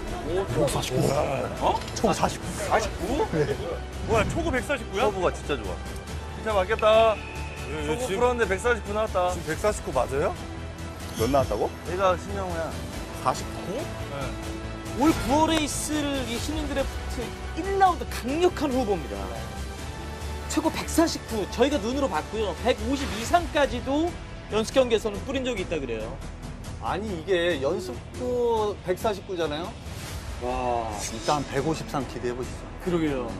총 49. 49? 뭐야 초구 149야? 서브가 진짜 좋아. 진짜 맞겠다. 서브 풀었는데 149 나왔다. 지금 149 맞아요? 몇 나왔다고? 얘가 신영우야. 49? 올 9월에 있을 이 신인 드래프트 1라운드 강력한 후보입니다. 최고 149, 저희가 눈으로 봤고요. 150 이상까지도 연습 경기에서는 뿌린 적이 있다 그래요. 아니 이게 연습도 149잖아요. 와 일단 153 기대해 보시죠. 그러게요.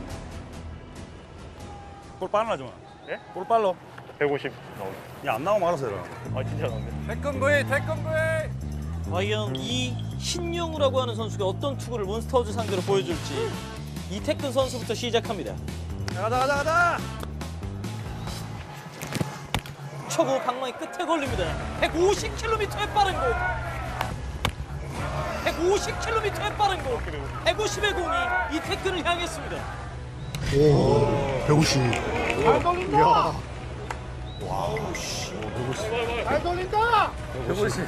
볼 빨라 좀. 예? 볼 빨라. 150. 야, 안 나오면 알아서 해라. 아, 진짜 나오네. 태권브이 태권브이. 과연 이 신영우라고 하는 선수가 어떤 투구를 몬스터즈 상대로 보여줄지 이태근 선수부터 시작합니다. 가자. 초구 방망이 끝에 걸립니다. 150km의 빠른 공. 150km의 빠른 공. 150의 공이 이태근을 향했습니다. 오, 150. 잘 돌린다. 이야. 와우, 씨. 잘 돌린다. 150.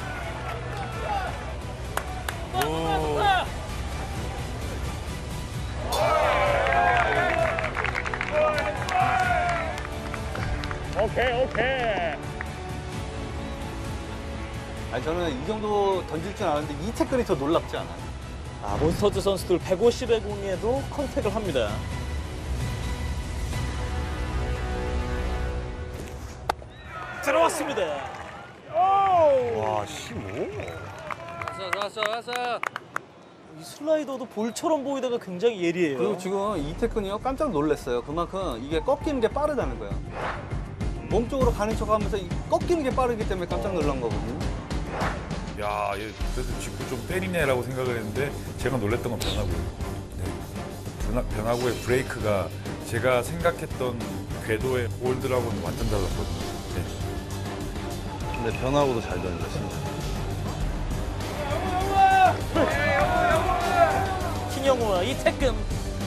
오케이. 아니 저는 이 정도 던질 줄 알았는데 이태근이 더 놀랍지 않아요? 아, 몬스터즈 선수들 150의 공에도 컨택을 합니다. 들어왔습니다. 와, 15. 왔어. 이 슬라이더도 볼처럼 보이다가 굉장히 예리해요. 그리고 지금 이태근이요 깜짝 놀랐어요. 그만큼 이게 꺾이는 게 빠르다는 거예요. 몸쪽으로 가는 척하면서 꺾이는 게 빠르기 때문에 깜짝 놀란 거거든요. 야, 얘 그래도 직구 좀 때리네라고 생각을 했는데 제가 놀랬던 건 변화구예요. 네. 변화구의 브레이크가 제가 생각했던 궤도의 볼드라고는 완전 달랐거든요. 네. 근데 변화구도 잘 던져, 진짜. 신영우와 이태근.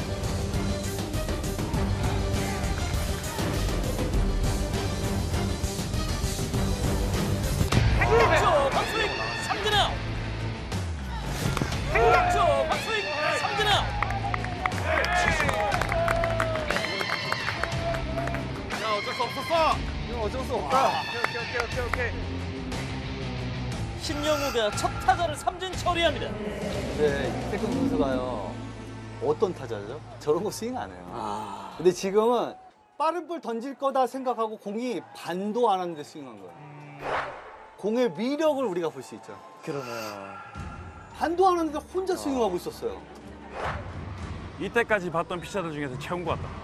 행각조 박스윙 삼진아웃. 행각조 박스윙 삼진아웃. 야 어쩔 수 없었어. 이거 어쩔 수 없다. 오케이. 신영우가 첫 타자를 삼진 처리합니다. 근데 이태근 선수가요 어떤 타자죠? 저런 거 스윙 안 해요. 근데 지금은 빠른 볼 던질 거다 생각하고 공이 반도 안 하는데 스윙한 거예요. 공의 위력을 우리가 볼 수 있죠. 그러네요. 반도 안 하는데 혼자 스윙하고 있었어요. 이때까지 봤던 피자들 중에서 최고인 것 같다.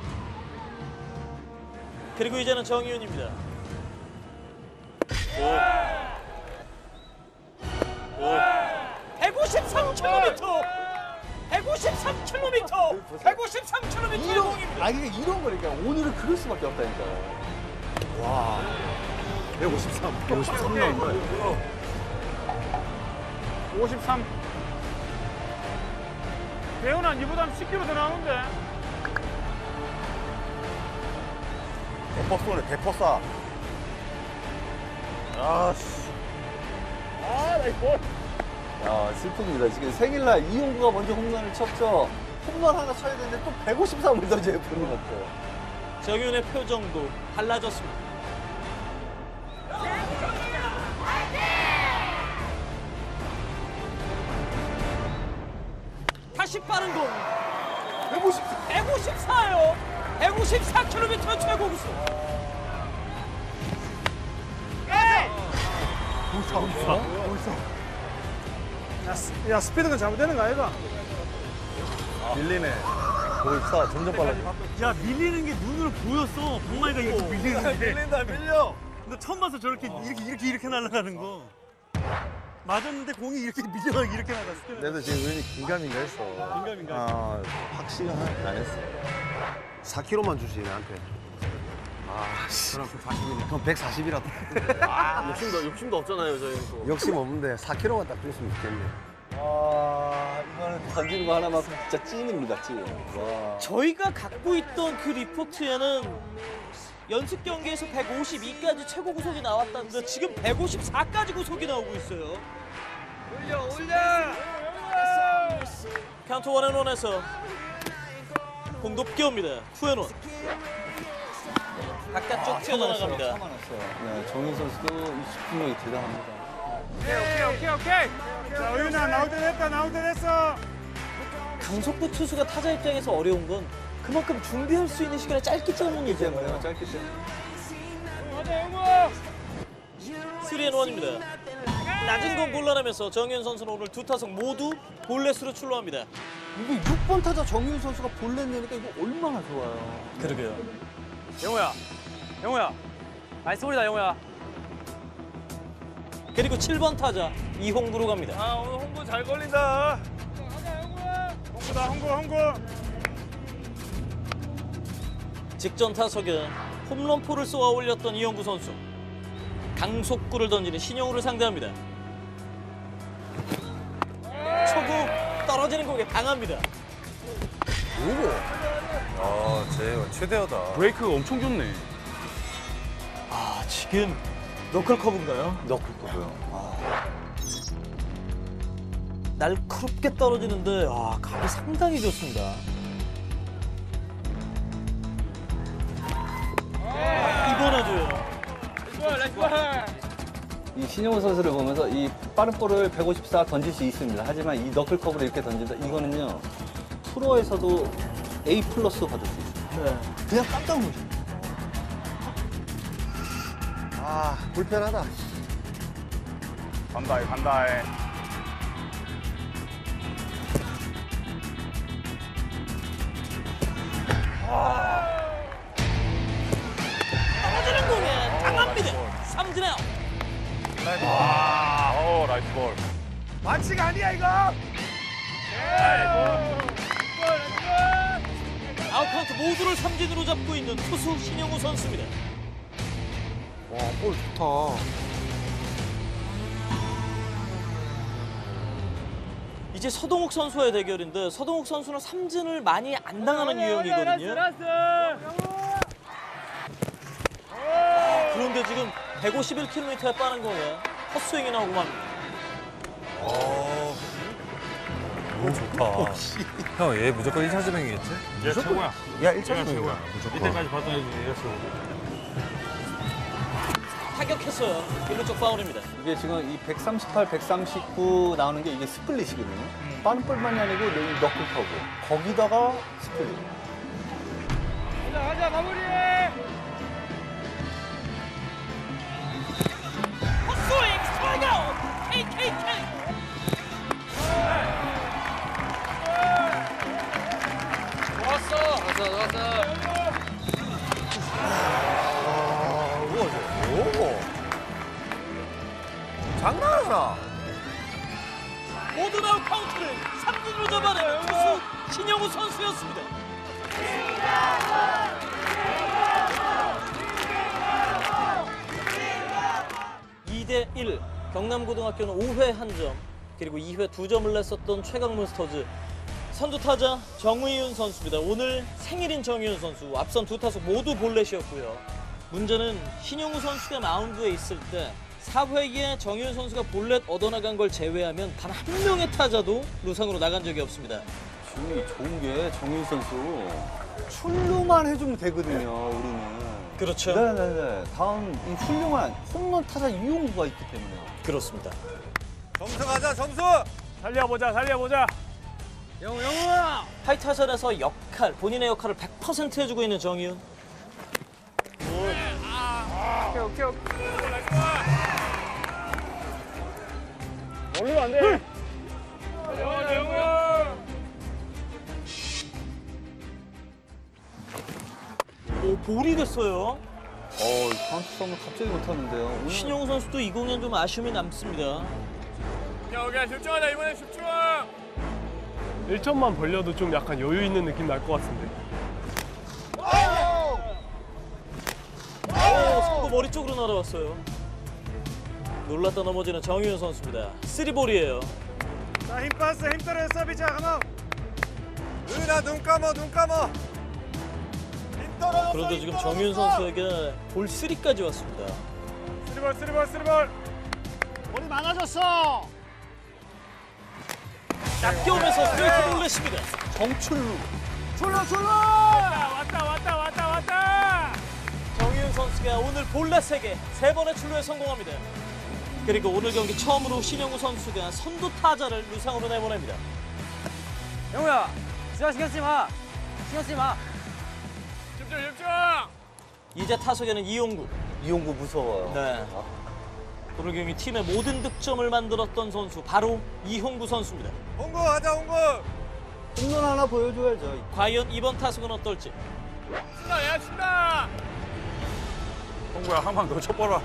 그리고 이제는 정희윤입니다. 153km! 153km의 공입니다. 아니 이런 거니까 오늘은 그럴 수밖에 없다니까. 와. 153 나온 거야. 53. 대훈아, 니보다 10kg 더 나오는데. 대퍼 쏘네, 대퍼 쏴. 아씨. 야 슬픕니다. 지금 생일날 이용구가 먼저 홈런을 쳤죠. 홈런 하나 쳐야 되는데 또 153을 던져야 보는 것 같아요. 정윤의 표정도 달라졌습니다. 다시 빠른 공. 154요. 154km 최고구수. 야, 스피드가 잘못되는 거 아이가? 밀리네. 보급사 점점 빨라져. 야 밀리는 게 눈으로 보였어. 방망이가 이렇게 밀리는 게. 밀린다 밀려. 나 처음 봤어 저렇게 이렇게 날아가는 거. 맞았는데 공이 이렇게 밀려가지고 이렇게 나갔어. 내가 지금 의원이 긴가민가 했어. 긴가민가. 확신을 안 했어. 4kg만 주지 나한테. 그럼 40이네. 그럼 140이라도. 욕심도 없잖아요 저희. 욕심 없는데 4kg만 딱 줬으면 좋겠네. 이거는 던지는 거 하나만 진짜 찐입니다, 찐. 와. 저희가 갖고 있던 그 리포트에는 연습 경기에서 152까지 최고 구속이 나왔다는데 지금 154까지 구속이 나오고 있어요. 올려! 카운트 원앤원에서 공 높게 옵니다. 투앤원. 바깥쪽 튀어나갑니다. 참아놨어요. 네, 정윤 선수도 이 집중력이 대단합니다. 오케이. 자, 의윤아 나올 때 됐어. 강속구 투수가 타자 입장에서 어려운 건 그만큼 준비할 수 있는 시간이 짧기 때문이잖아요. 짧기 때문에. 3&1입니다. 낮은 공 곤란하면서 정윤 선수는 오늘 두 타석 모두 볼넷으로 출루합니다. 이게 6번 타자 정윤 선수가 볼넷 내니까 이거 얼마나 좋아요. 그러게요. 영호야. 나이스 볼이다, 영호야. 그리고 7번 타자 이홍구로 갑니다. 아, 오늘 홍구 잘 걸린다. 홍구. 직전 타석에 홈런포를 쏘아 올렸던 이홍구 선수. 강속구를 던지는 신영우를 상대합니다. 초구 떨어지는 공에 강합니다. 쟤 최대하다. 브레이크가 엄청 좋네. 아, 지금 너클 커브인가요? 너클 커브요. 날카롭게 떨어지는데 감이 상당히 좋습니다. 이번에도요. 이 신영우 선수를 보면서 이 빠른 볼을 154 던질 수 있습니다. 하지만 이 너클 커브를 이렇게 던진다. 이거는요. 프로에서도 A 플러스 받을 수 있어요. 네. 그냥 깜짝 놀랐어요. 불편하다. 간다. 떨어지는 공에 강합니다. 삼진 아웃. 나이스 볼. 반칙 아니야 이거. 아웃 카운트 모두를 삼진으로 잡고 있는 투수 신영우 선수입니다. 와, 볼 좋다. 이제 서동욱 선수와의 대결인데 서동욱 선수는 삼진을 많이 안 당하는 유형이거든요. 그런데 지금 151km에 빠른 공에 헛스윙이 나오고 맙니다. 너무 좋다. 형, 얘 무조건 1차 지명이겠지? 얘 최고야. 야, 1차 최고야. 최고야. 이때까지 봤던 애들 얘였어. 타격했어요. 1루 쪽 파울입니다. 이게 지금 이 138, 139 나오는 게 이게 스플릿이거든요. 빠른 볼만이 아니고 이 너클 커브. 거기다가 스플릿. 가자 마무리해. 헛스윙 스트라이크 아웃. KKK. 장난하나? 모두 나온 카운트를 삼진으로 잡아내는 투수 신영우 선수였습니다. 2대1 경남고등학교는 5회 1점 그리고 2회 2점을 냈었던 최강문 스터즈 선두 타자 정의윤 선수입니다. 오늘 생일인 정의윤 선수 앞선 두 타석 모두 볼넷이었고요. 문제는 신영우 선수가 마운드에 있을 때 4회에 정의윤 선수가 볼넷 얻어나간 걸 제외하면 단 한 명의 타자도 루상으로 나간 적이 없습니다. 지금 좋은 게 정윤 선수 출루만 해주면 되거든요, 우리는. 그렇죠. 네네네. 다음 이 훌륭한 홈런 타자 이용구가 있기 때문에. 그렇습니다. 점수 가자, 점수! 살려보자. 영우야! 타이타전에서 본인의 역할을 100% 해주고 있는 정의윤. 오케이. 올리면 안 돼. 영우야. 볼이 됐어요. 카운트 썸을 갑자기 못하는데요. 신영우 선수도 이 공연 좀 아쉬움이 남습니다. 오케이, 집중하자. 이번에 집중. 1점만 벌려도 좀 약간 여유 있는 느낌 날 것 같은데. 송구 머리 쪽으로 날아왔어요. 놀랐다 넘어지는 정유현 선수입니다. 3볼이에요. 자, 힘 빠졌어. 힘 떨어져. 서비스 하나. 은아 눈 감아 눈 감아. 그런데 지금 정유현 선수에게 볼 3까지 왔습니다. 쓰리볼. 머리 많아졌어. 낮게 오면서 스트레이트 볼넷입니다. 정출루. 왔다. 정유현 선수가 오늘 볼넷 3개, 3번의 출루에 성공합니다. 그리고 오늘 경기 처음으로 신영우 선수가 선두 타자를 루상으로 내보냅니다. 영우야, 신경 쓰지 마. 집중. 이제 타석에는 이용구. 이용구 무서워요. 네. 오늘 경기 팀의 모든 득점을 만들었던 선수 바로 이용구 선수입니다. 홍구 하자 홍구. 홈런 하나 보여줘야죠. 과연 이번 타석은 어떨지. 신다. 홍구야 한 방 더 쳐봐라.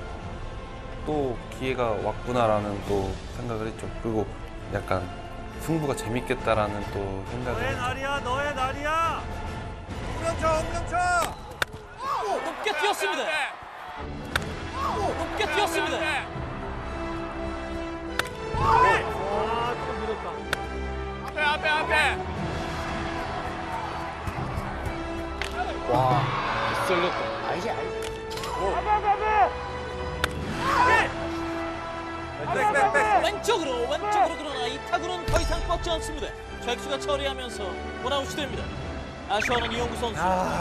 또 기회가 왔구나라는 또 생각을 했죠. 그리고 약간 승부가 재밌겠다라는 또 생각을 했죠. 너의 날이야. 홍명차. 높게 뛰었습니다. 앞에. 왼쪽으로 그러나 이 타구는 더 이상 뻗지 않습니다. 좌익수가 처리하면서 원아웃이 됩니다. 아쉬워하는 이용구 선수.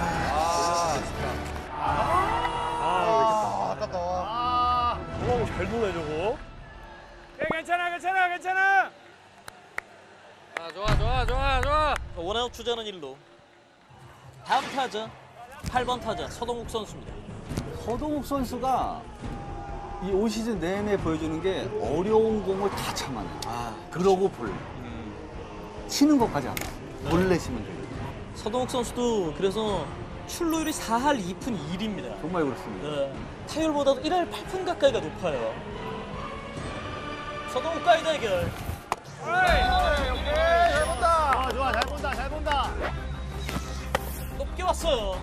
아깝다. 잘 도네 저거. 괜찮아. 좋아. 원아웃 주자는 1루. 다음 타자 8번 타자 서동욱 선수입니다. 서동욱 선수가 이 올 시즌 내내 보여주는 게 어려운 공을 다 참아내요. 그러고 볼. 치는 것까지 안 해요. 볼 내시면 돼요. 서동욱 선수도 그래서 출루율이 4할 2푼 1입니다. 정말 그렇습니다. 네. 타율보다도 1할 8푼 가까이가 높아요. 서동욱과의 대결. 잘 본다. 높게 왔어요.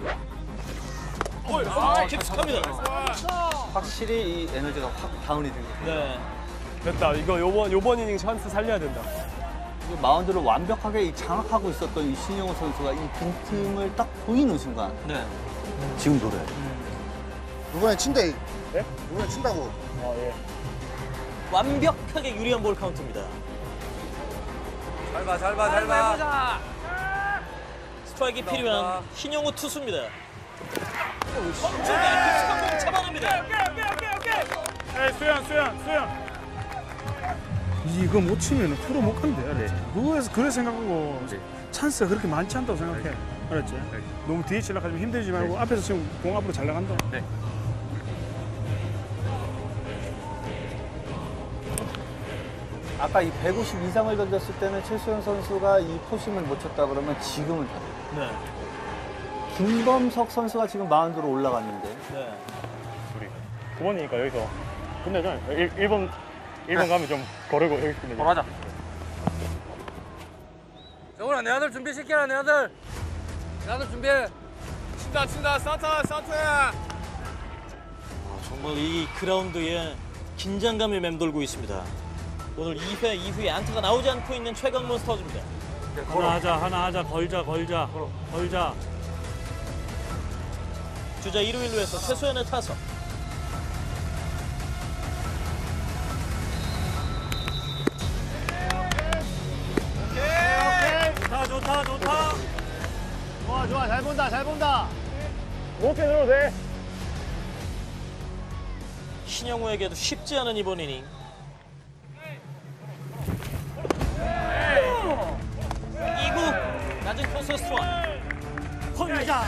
깊숙합니다. 확실히 이 에너지가 확 다운이 된 거예요. 네. 됐다. 이거 요번 이닝 찬스 살려야 된다. 마운드를 완벽하게 장악하고 있었던 이 신영우 선수가 이 빈틈을 딱 보이는 순간 네. 지금 노려야 돼요. 이번에 친대. 네? 이번에 친다고. 완벽하게 유리한 볼 카운트입니다. 잘 봐. 스트라이크 필요한 신영우 투수입니다. 엄청나게 깊숙한 공 잡아냅니다. 수현. 이거 못 치면 프로 못 간대. 알았지? 그래 생각하고 찬스가 그렇게 많지 않다고 생각해. 알았지? 너무 뒤에 치려고 하면 힘들지 말고 앞에서 지금 공 앞으로 잘 나간다. 네. 아까 이 150 이상을 던졌을 때는 최수현 선수가 이 포심을 못 쳤다 그러면 지금은 다르죠. 네. 김범석 선수가 지금 마운드로 올라갔는데 네. 우리 9번이니까 여기서 끝내자. 1번 가면 좀 거르고 여기 끝내자. 돌아자. 정훈아, 내 아들 준비시켜라, 내 아들 준비해. 친다, 스타트. 정말 이 그라운드에 긴장감이 맴돌고 있습니다. 오늘 2회 이후에 안타가 나오지 않고 있는 최강 몬스터즈입니다. 하나 하자. 걸자. 주자 1루 1루에서 최소연의 타석. 좋다. 좋아. 잘 본다. 높게 들어도 돼. 신영우에게도 쉽지 않은 이번 이닝. 2구 낮은 코스 스트라이크. 걸자.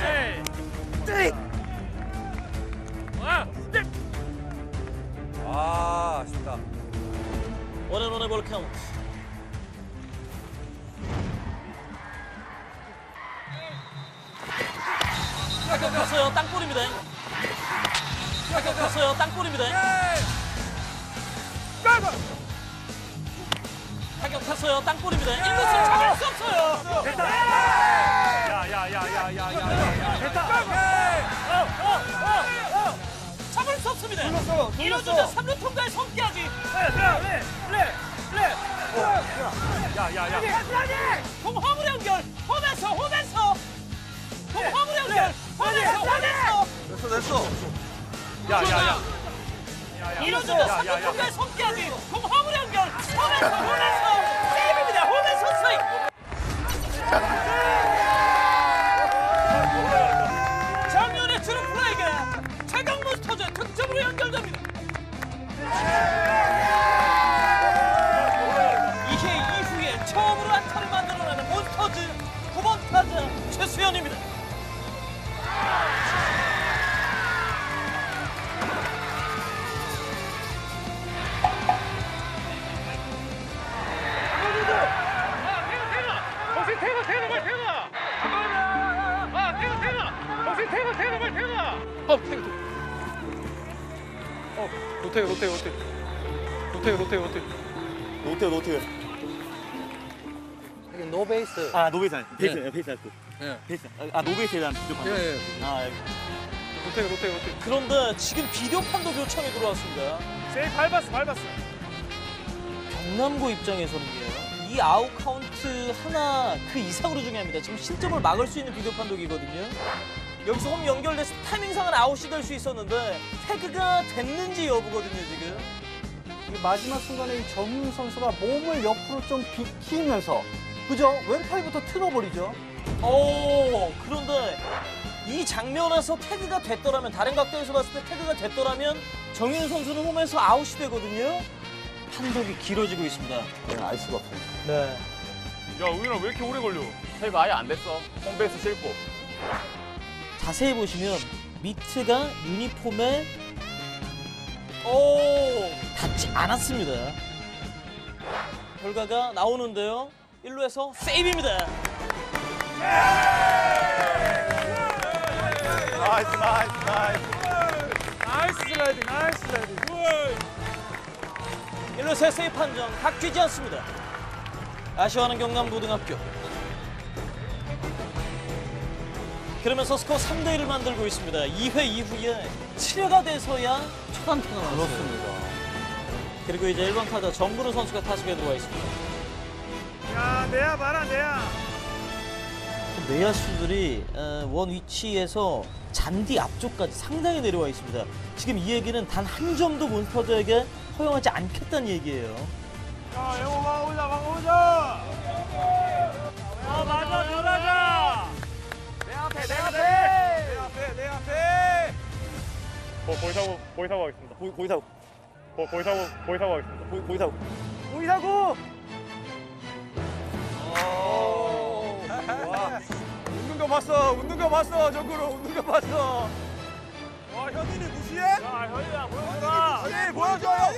아쉽다. 원앤원의 볼 카운트. 타격했어요. 땅볼입니다. 타격했어요. 땅볼입니다. 타격했어요. 땅볼입니다. 1루수 잡을 수 없어요. 됐다. 야야야야야야야. 됐다. 잡을 수 없습니다. 돌렸어요. 1루 주자 3루 통과의 손까지. 야야야. 공 허물 연결. 홈에서. 공 허물 연결. 홈에서. 됐어. 야야야. 1루 주자 3루 통과의 손까지. 공 허물 연결. 홈에서. 세이브입니다. 홈에서 스윙. 장면의 주루 플라이가 최강 몬스터즈의 득점으로 연결됩니다. 이해 이후에 처음으로 안타를 만들어내는 몬스터즈 9번 타자 최수연입니다. 노태. 이게 노베이스. 아, 노베이스 아니. 베이스 할게. 예. 베이스. 아, 노베이스에 대한 비교 판단. 예. 아, 그런데 지금 비디오 판독 요청이 들어왔습니다. 세이 밟았어. 경남고 입장에서는요. 이 아웃 카운트 하나 그 이상으로 중요합니다. 지금 실점을 막을 수 있는 비디오 판독이거든요. 여기서 홈 연결돼서 타이밍상은 아웃이 될 수 있었는데 태그가 됐는지 여부거든요, 지금. 이 마지막 순간에 이 정윤 선수가 몸을 옆으로 좀 비키면서 그죠? 왼팔부터 틀어버리죠. 그런데 이 장면에서 태그가 됐더라면 다른 각도에서 봤을 때 태그가 됐더라면 정윤 선수는 홈에서 아웃이 되거든요. 판독이 길어지고 있습니다. 그냥 알 수가 없습니다. 네. 야 우윤아 왜 이렇게 오래 걸려? 태그 아예 안 됐어. 홈베이스 싣고. 자세히 보시면 미트가 유니폼에 닿지 않았습니다. 결과가 나오는데요. 1루에서 세이브입니다. 나이스 슬라이딩. 1루에서 세이브 판정 바뀌지 않습니다. 아쉬워하는 경남고등학교. 그러면서 스코어 3대1을 만들고 있습니다. 2회 이후에 7회가 돼서야 첫 안타가 나왔어요. 그렇습니다. 그리고 이제 1번 타자 정근우 선수가 타석에 들어와 있습니다. 야, 내야 봐라, 내야. 내야수들이 원 위치에서 잔디 앞쪽까지 상당히 내려와 있습니다. 지금 이 얘기는 단 한 점도 몬스터즈에게 허용하지 않겠다는 얘기예요. 야, 영호 막아보자. 맞아, 들어가자. 내 앞에. 고의 사고 하겠습니다. 고의 사고. 고의 사고 하겠습니다. 고의 사고. 보이사고. 웃는 거 봤어, 정구로 웃는 거 봤어. 와, 현인이 무시해? 야, 현이야, 보여줘라. 현이 보여줘, 현이!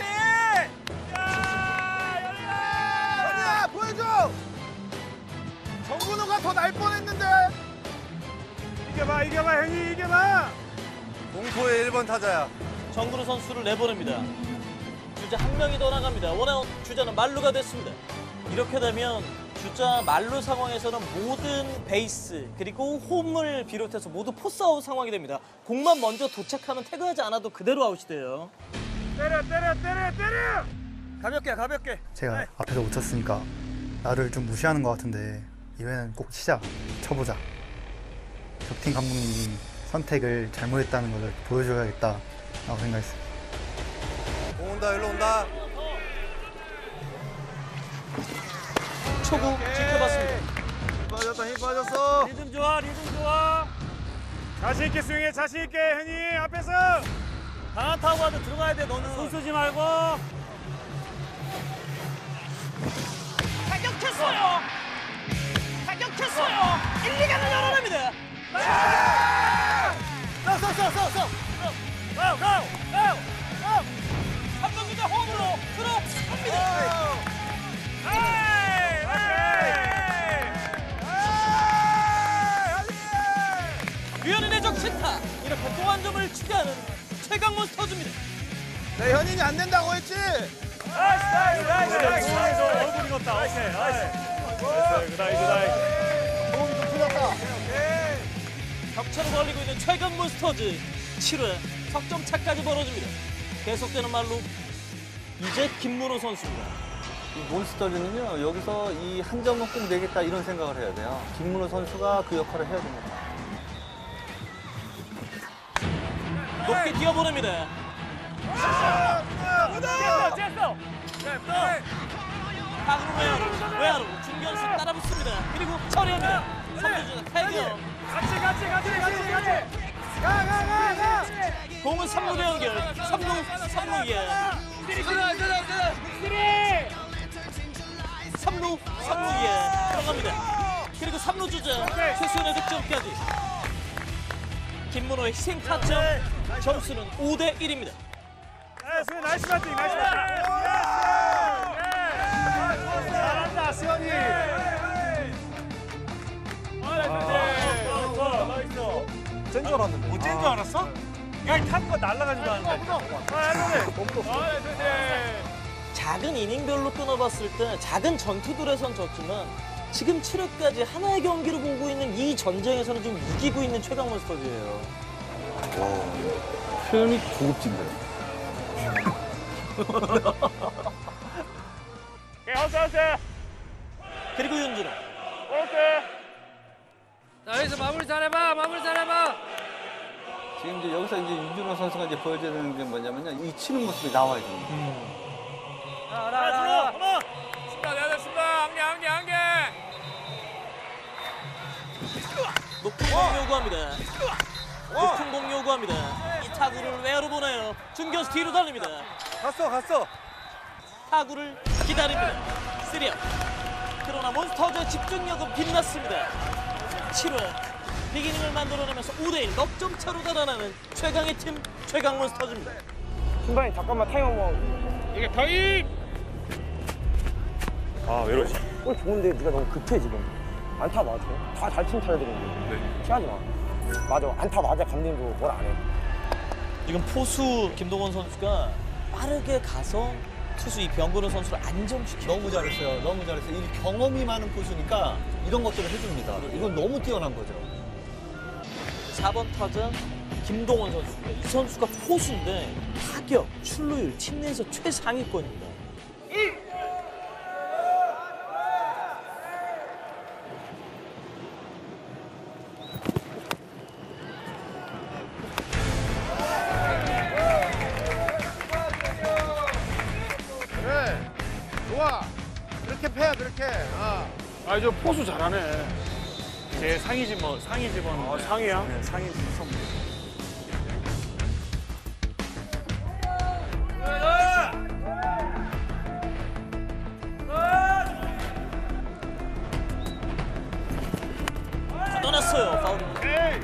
현이야, 보여줘! 정근우가 더 날 뻔했는데. 이겨봐, 현이 이겨봐. 공포의 1번 타자야. 정근우 선수를 내보냅니다. 주자 한 명이 더 나갑니다. 원아웃 주자는 만루가 됐습니다. 이렇게 되면 주자 만루 상황에서는 모든 베이스 그리고 홈을 비롯해서 모두 포스아웃 상황이 됩니다. 공만 먼저 도착하면 태그하지 않아도 그대로 아웃이 돼요. 때려. 가볍게. 제가 앞에서 못 쳤으니까 나를 좀 무시하는 것 같은데 이번에는 꼭 치자, 쳐보자. 적팀 감독님이 선택을 잘못했다는 것을 보여줘야겠다라고 생각했어요. 공 온다, 일로 온다. 초구 지켜봤습니다. 힘 빠졌어. 리듬 좋아. 자신 있게 스윙해, 자신 있게 현이 앞에서. 강한 타구와도 들어가야 돼, 너는. 손 쓰지 말고. 타격했어요. 1, 2가는 열어냅니다. 삼성주자 홈으로 들어갑니다. 유현의 내적 치타. 점을 추가하는 최강 몬스터즈입니다. 내 현인이 안 된다고 했지? 얼굴 익었다. 오케이. 몸이 좀 풀렸다. 격차를 벌리고 있는 최강 몬스터즈 7회 석점 차까지 벌어집니다. 계속되는 말로 이제 김문호 선수입니다. 이 몬스터즈는요, 여기서 이 한 점은 꼭 내겠다 이런 생각을 해야 돼요. 김문호 선수가 그 역할을 해야 됩니다. 높게 뛰어보냅니다. 방금 외야로 중견수 따라붙습니다. 그리고 처리합니다. 선두주자 태경. 같이. 공은 3루로 연결. 3루에. 3루에 들어갑니다. 그리고 3루 주자 최수현의 득점까지. 김문호의 희생 타점. 점수는 5대 1입니다. 나이스 배팅. 잘한다, 수현이. 쨘 줄 알았는데. 쨘 줄 알았어? 야, 이 타구가 날아가지도 않는데. 작은 이닝별로 끊어봤을 때 작은 전투들에선 졌지만 지금 7회까지 하나의 경기를 보고 있는 이 전쟁에서는 지금 이기고 있는 최강 몬스터즈예요. 표현이 고급진데요. 그리고 윤준호. 자, 여기서 마무리 잘해봐. 지금 이제 여기서 이제 윤준호 선수가 이제 보여줘야 되는 게 뭐냐면요, 이 치는 모습이 나와야 됩니다. 한 개. 높은 공 요구합니다. 높은 공 요구합니다. 이 타구를 외야로 보내요. 중견수 뒤로 달립니다. 갔어. 타구를 기다립니다. 3아웃. 그러나 몬스터즈의 집중력은 빛났습니다. 7회 비기닝을 만들어내면서 5대1 넉점 차로 달아나는 최강의 팀 최강 몬스터즈입니다. 순간이 잠깐만 타임아웃. 이게 타임! 왜 이러지? 골 좋은데 네가 너무 급해 지금. 안타 맞아. 다 잘 친 타야 되는데. 피하지 마. 맞아. 안타 맞아. 감독님도 뭘 안 해. 지금 포수 김동원 선수가 빠르게 가서 투수 이 병근호 선수를 안정시키고 너무 잘했어요. 이 경험이 많은 포수니까 이런 것들을 해줍니다. 이건 너무 뛰어난 거죠. 4번 타자 김동원 선수입니다. 이 선수가 포수인데 타격, 출루율 팀 내에서 최상위권입니다. 그래. 좋아. 그렇게 패야, 그렇게. 저 포수 잘하네. 제 상위 집원. 상위야? 네, 상위 선물. 떠났어요. 파울입니다.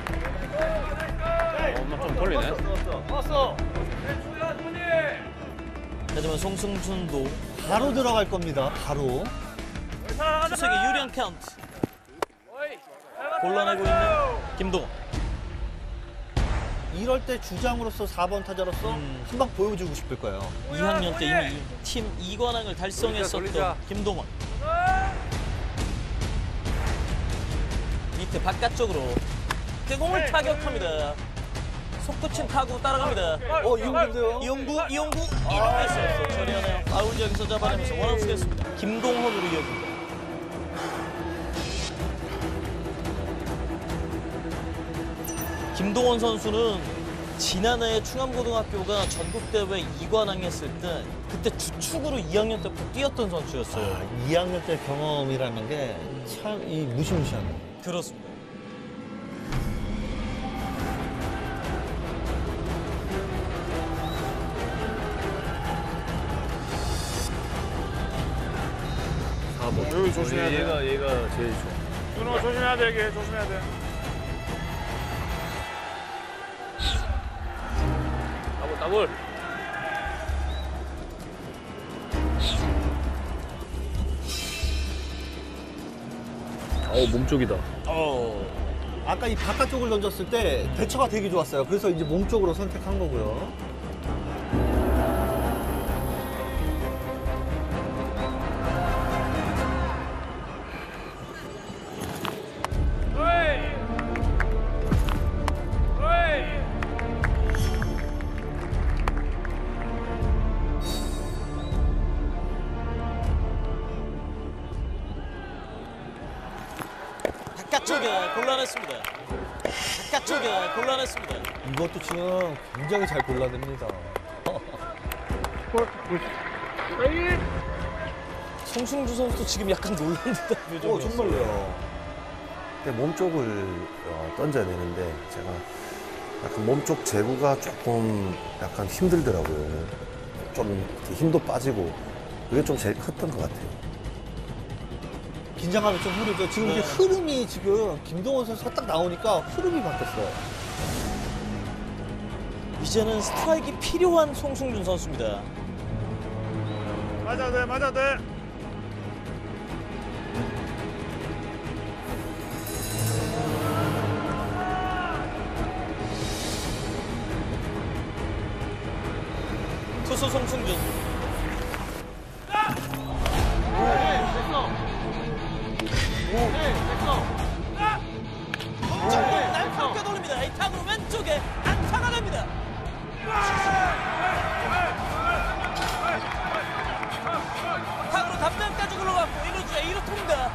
좀 걸리네. 왔어. 하지만 송승준도 바로 들어갈 겁니다. 바로. 수색의 유리한 카운트. 골라내고 있는 김동원. 이럴 때 주장으로서 4번 타자로서 한 방 보여주고 싶을 거예요. 2학년 때 이미 팀 2관왕을 달성했었던 돌리자. 김동원. 밑에 바깥쪽으로 그 공을 타격합니다. 속구친 타구 따라갑니다. 이용구인데요? 이용구에서 처리하네요. 파울 지역에서 잡아내면서 원아웃 됐습니다. 김동헌으로 이어집니다. 김동원 선수는 지난해 충암고등학교가 전국대회 2관왕했을 때 그때 주축으로 2학년 때부터 뛰었던 선수였어요. 2학년 때 경험이라는 게 참 무시무시한 거예요. 그렇습니다. 여기 조심해야 돼. 얘가 제일 좋아. 준호 조심해야 돼, 이게. 조심해야 돼. 더블. 몸쪽이다. 아까 이 바깥쪽을 던졌을 때 대처가 되게 좋았어요. 그래서 이제 몸 쪽으로 선택한 거고요. 바깥쪽에 곤란했습니다. 바깥쪽에 곤란했습니다. 이것도 지금 굉장히 잘 골라냅니다. 송승주 선수도 지금 약간 놀란 듯한 표정이었어요. 정말요. 몸 쪽을 던져야 되는데 제가 약간 몸 쪽 제구가 조금 약간 힘들더라고요. 좀 힘도 빠지고 그게 좀 제일 컸던 것 같아요. 긴장감이 좀 흐르죠. 지금 이게 흐름이 지금 김동원 선수가 딱 나오니까 흐름이 바뀌었어요. 이제는 스트라이크가 필요한 송승준 선수입니다. 맞아야 돼, 맞아야 돼. 투수 송승준. 날카롭게 돌립니다. 이 타구로 왼쪽에 안타가 됩니다. 타구로 담장까지 굴러갔고 1루주에 2루 통입니다.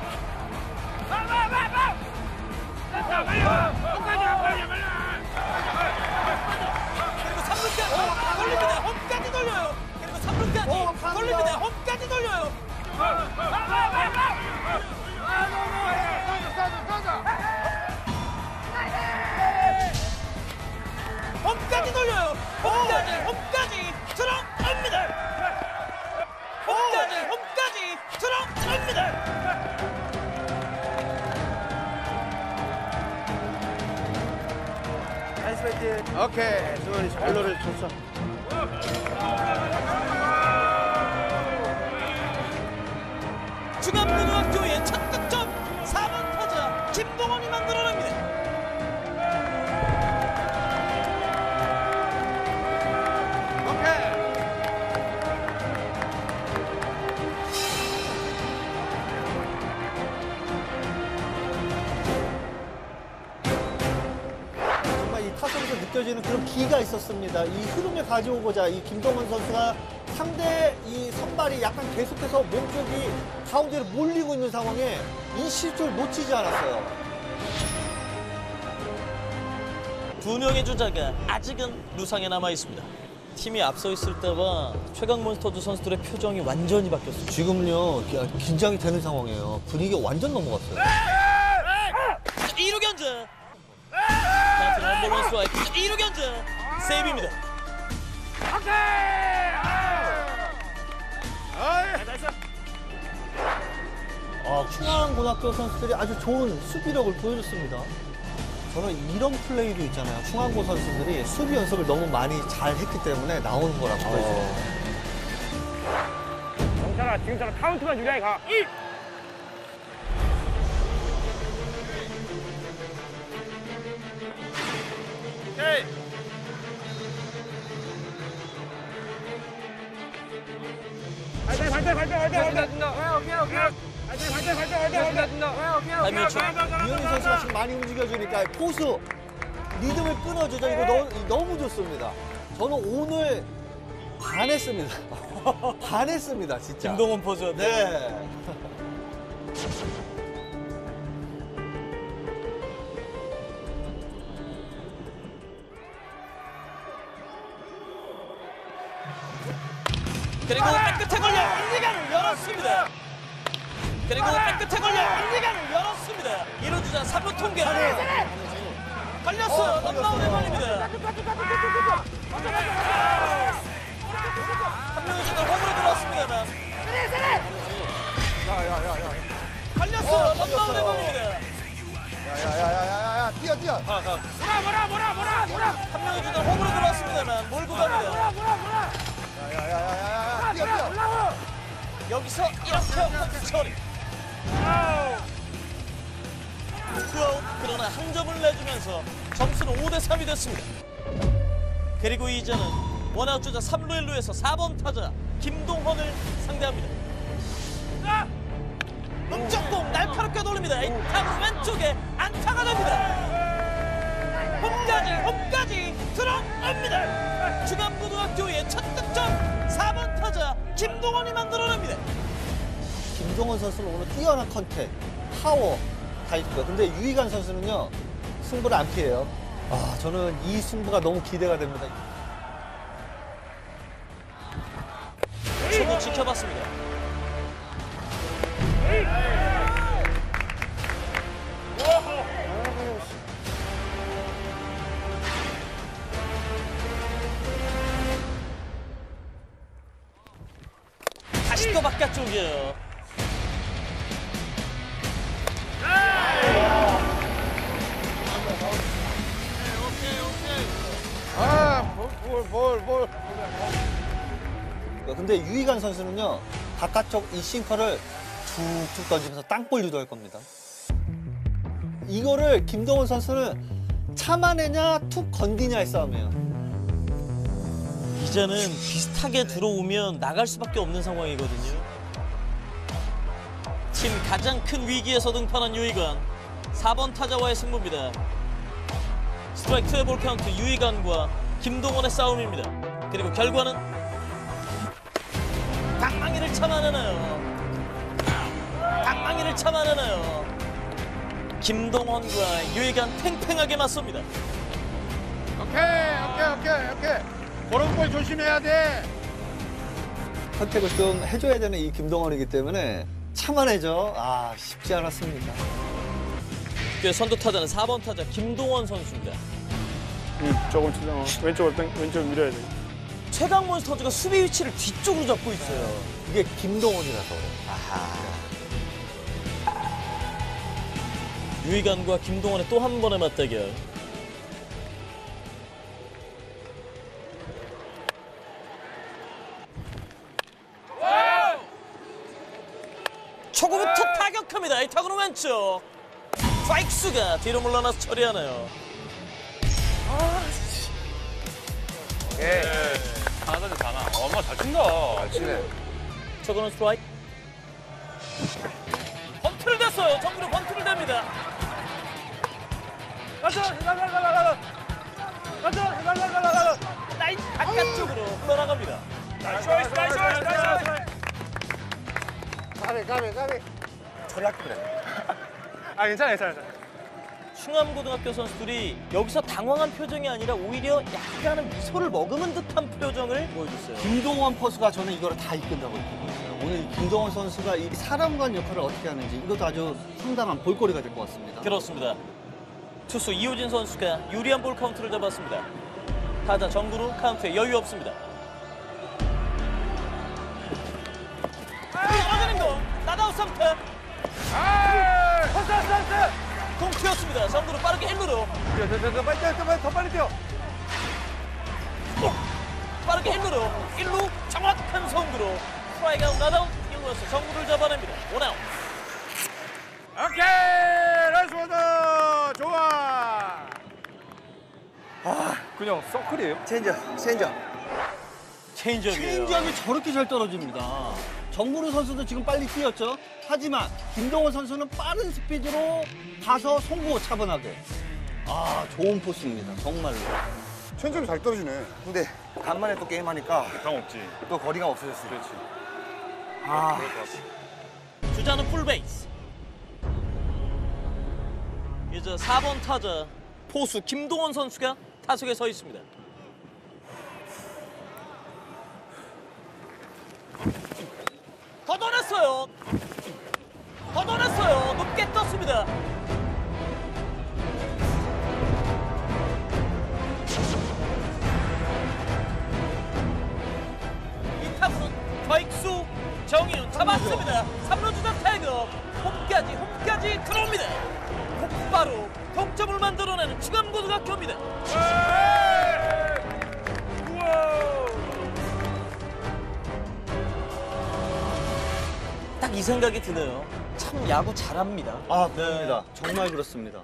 그리고 3루까지 돌립니다. 홈까지 돌려요. 그리고 3루까지 돌립니다. 홈까지 돌려요. 홈까지 돌려요. 홈까지 들어갑니다. 홈까지 들어갑니다. 나이스 파이팅. 오케이. 승원이 잘 노려줬어. 중앙고등학교의 첫 득점 4번 타자 김동원이 만들어냅니다. 타석에서 느껴지는 그런 기가 있었습니다. 이 흐름을 가져오고자 이 김동원 선수가 상대 이 선발이 약간 계속해서 몸쪽이 가운데로 몰리고 있는 상황에 이 실수를 놓치지 않았어요. 두 명의 주자가 아직은 루상에 남아 있습니다. 팀이 앞서 있을 때와 최강 몬스터즈 선수들의 표정이 완전히 바뀌었습니다. 지금은요 긴장이 되는 상황이에요. 분위기가 완전 넘어갔어요. 2루 견제. 자, 원볼 원스트라이크. 2루 견제. 세이브입니다. 충안고등학교 선수들이 아주 좋은 수비력을 보여줬습니다. 저는 이런 플레이도 있잖아요. 충안고 선수들이 수비 연습을 너무 많이 잘 했기 때문에 나오는 거라고 보여줘요. 정찬아, 지금처럼 카운트만 유리하게 가. 1! 이현희 선수가 지금 많이 움직여주니까 포수 리듬을 끊어주죠. 이거 너무 좋습니다. 저는 오늘 반했습니다. 반했습니다, 진짜. 김동원 포즈였네. 네. 그리고 백끝에 걸려 1루간을 열었습니다. 그리고 백끝에 걸려 1루간을 열었습니다. 1루주자 3루 통계. 걸렸어. 런나운에 걸립니다. 한 명의 주자 홈으로 들어왔습니다. 걸렸어. 런나운에 걸립니다. 야야야야야야 뛰어. 뭐라. 한 명의 주자 홈으로 들어왔습니다만 몰고 갑니다. 야야야야야 뛰어. 여기서 이렇게 홈 처리. 투아웃, 그러나 한 점을 내주면서 점수는 5대3이 됐습니다. 그리고 이제는 원아웃 주자 3루 1루에서 4번 타자 김동헌을 상대합니다. 홈쪽공 날카롭게 돌립니다. 이 타구 왼쪽에 안타가 됩니다. 홈까지 들어옵니다. 중앙고등학교의 첫 득점 4번 타자 김동헌이 만들어냅니다. 김동헌 선수는 오늘 뛰어난 컨택, 파워 다 있고요. 근데 유희관 선수는요, 승부를 안 피해요. 아, 저는 이 승부가 너무 기대가 됩니다. 초구 지켜봤습니다. 다시 또 바깥쪽이에요. 볼. 근데 유희관 선수는요, 바깥쪽 이 싱커를 툭툭 던지면서 땅볼 유도할 겁니다. 이거를 김동헌 선수는 참아내냐 툭 건디냐의 싸움이에요. 이제는 비슷하게 들어오면 나갈 수밖에 없는 상황이거든요. 팀 가장 큰 위기에서 등판한 유희관. 4번 타자와의 승부입니다. 스트라이크 2의 볼 카운트 유희관과 김동헌의 싸움입니다. 그리고 결과는 방망이를 참아내나요. 김동헌과 유희관 팽팽하게 맞섭니다. 오케이. 그런 걸 조심해야 돼. 선택을 좀 해줘야 되는 이 김동헌이기 때문에 참아내죠. 아, 쉽지 않았습니다. 선두 타자는 4번 타자 김동헌 선수입니다. 조금 왼쪽으로 밀어야 돼. 최강 몬스터즈가 수비 위치를 뒤쪽으로 잡고 있어요. 이게 김동헌이라서. 유희관과 김동헌의 또 한 번의 맞대결. 초구부터 타격합니다. 이 타구는 왼쪽. 스트라이크수가 뒤로 물러나서 처리하네요. 하나도 다 나. 엄마 잘 친다. 잘 치네. 초구는 스트라이크. 번트를 댔어요. 정부로 번트를 댑니다. 가자. 라인 바깥쪽으로 흘러나갑니다. 나이스. 가비. 저리 할게 그래. 괜찮아. 충암고등학교 선수들이 여기서 당황한 표정이 아니라 오히려 약간은 미소를 머금은 듯한 표정을 보여줬어요. 김동헌 포수가 저는 이거를 다 이끈다고 보고 있어요. 오늘 이 김동헌 선수가 이 사람간 역할을 어떻게 하는지 이것도 아주 상당한 볼거리가 될 것 같습니다. 그렇습니다. 투수 이호진 선수가 유리한 볼 카운트를 잡았습니다. 타자 정구루 카운트에 여유 없습니다. 빠지는 공 나다우 3타. 공 튀었습니다. 정구루 빠르게 1루로. 더 빨리 뛰어. 빠르게 1루로. 1루 정확한 송구로. 스트라이크 아웃 나다운 1루에서 정구루를 잡아냅니다. 원아웃. 오케이. 나이스 원더. 좋아. 그냥 서클이에요? 체인지업. 체인지업이에요. 체인지업이 저렇게 잘 떨어집니다. 정무루 선수도 지금 빨리 뛰었죠. 하지만 김동헌 선수는 빠른 스피드로 가서 송구 차분하게. 아, 좋은 포스입니다. 정말로. 체인지업이 잘 떨어지네. 근데 간만에 또 게임하니까 감 없지. 또 거리가 없어졌어. 그렇지. 아, 주자는 풀베이스. 이제 4번 타자 포수 김동헌 선수가 타석에 서 있습니다. 걷어냈어요. 높게 떴습니다. 이 타구는 좌익수 정희윤 잡았습니다. 3루 주자 태그. 홈까지 들어옵니다. 곧바로 동점을 만들어내는 충암고등학교입니다. 딱 이 생각이 드네요. 참 야구 잘합니다. 아, 그렇습니다. 정말 그렇습니다.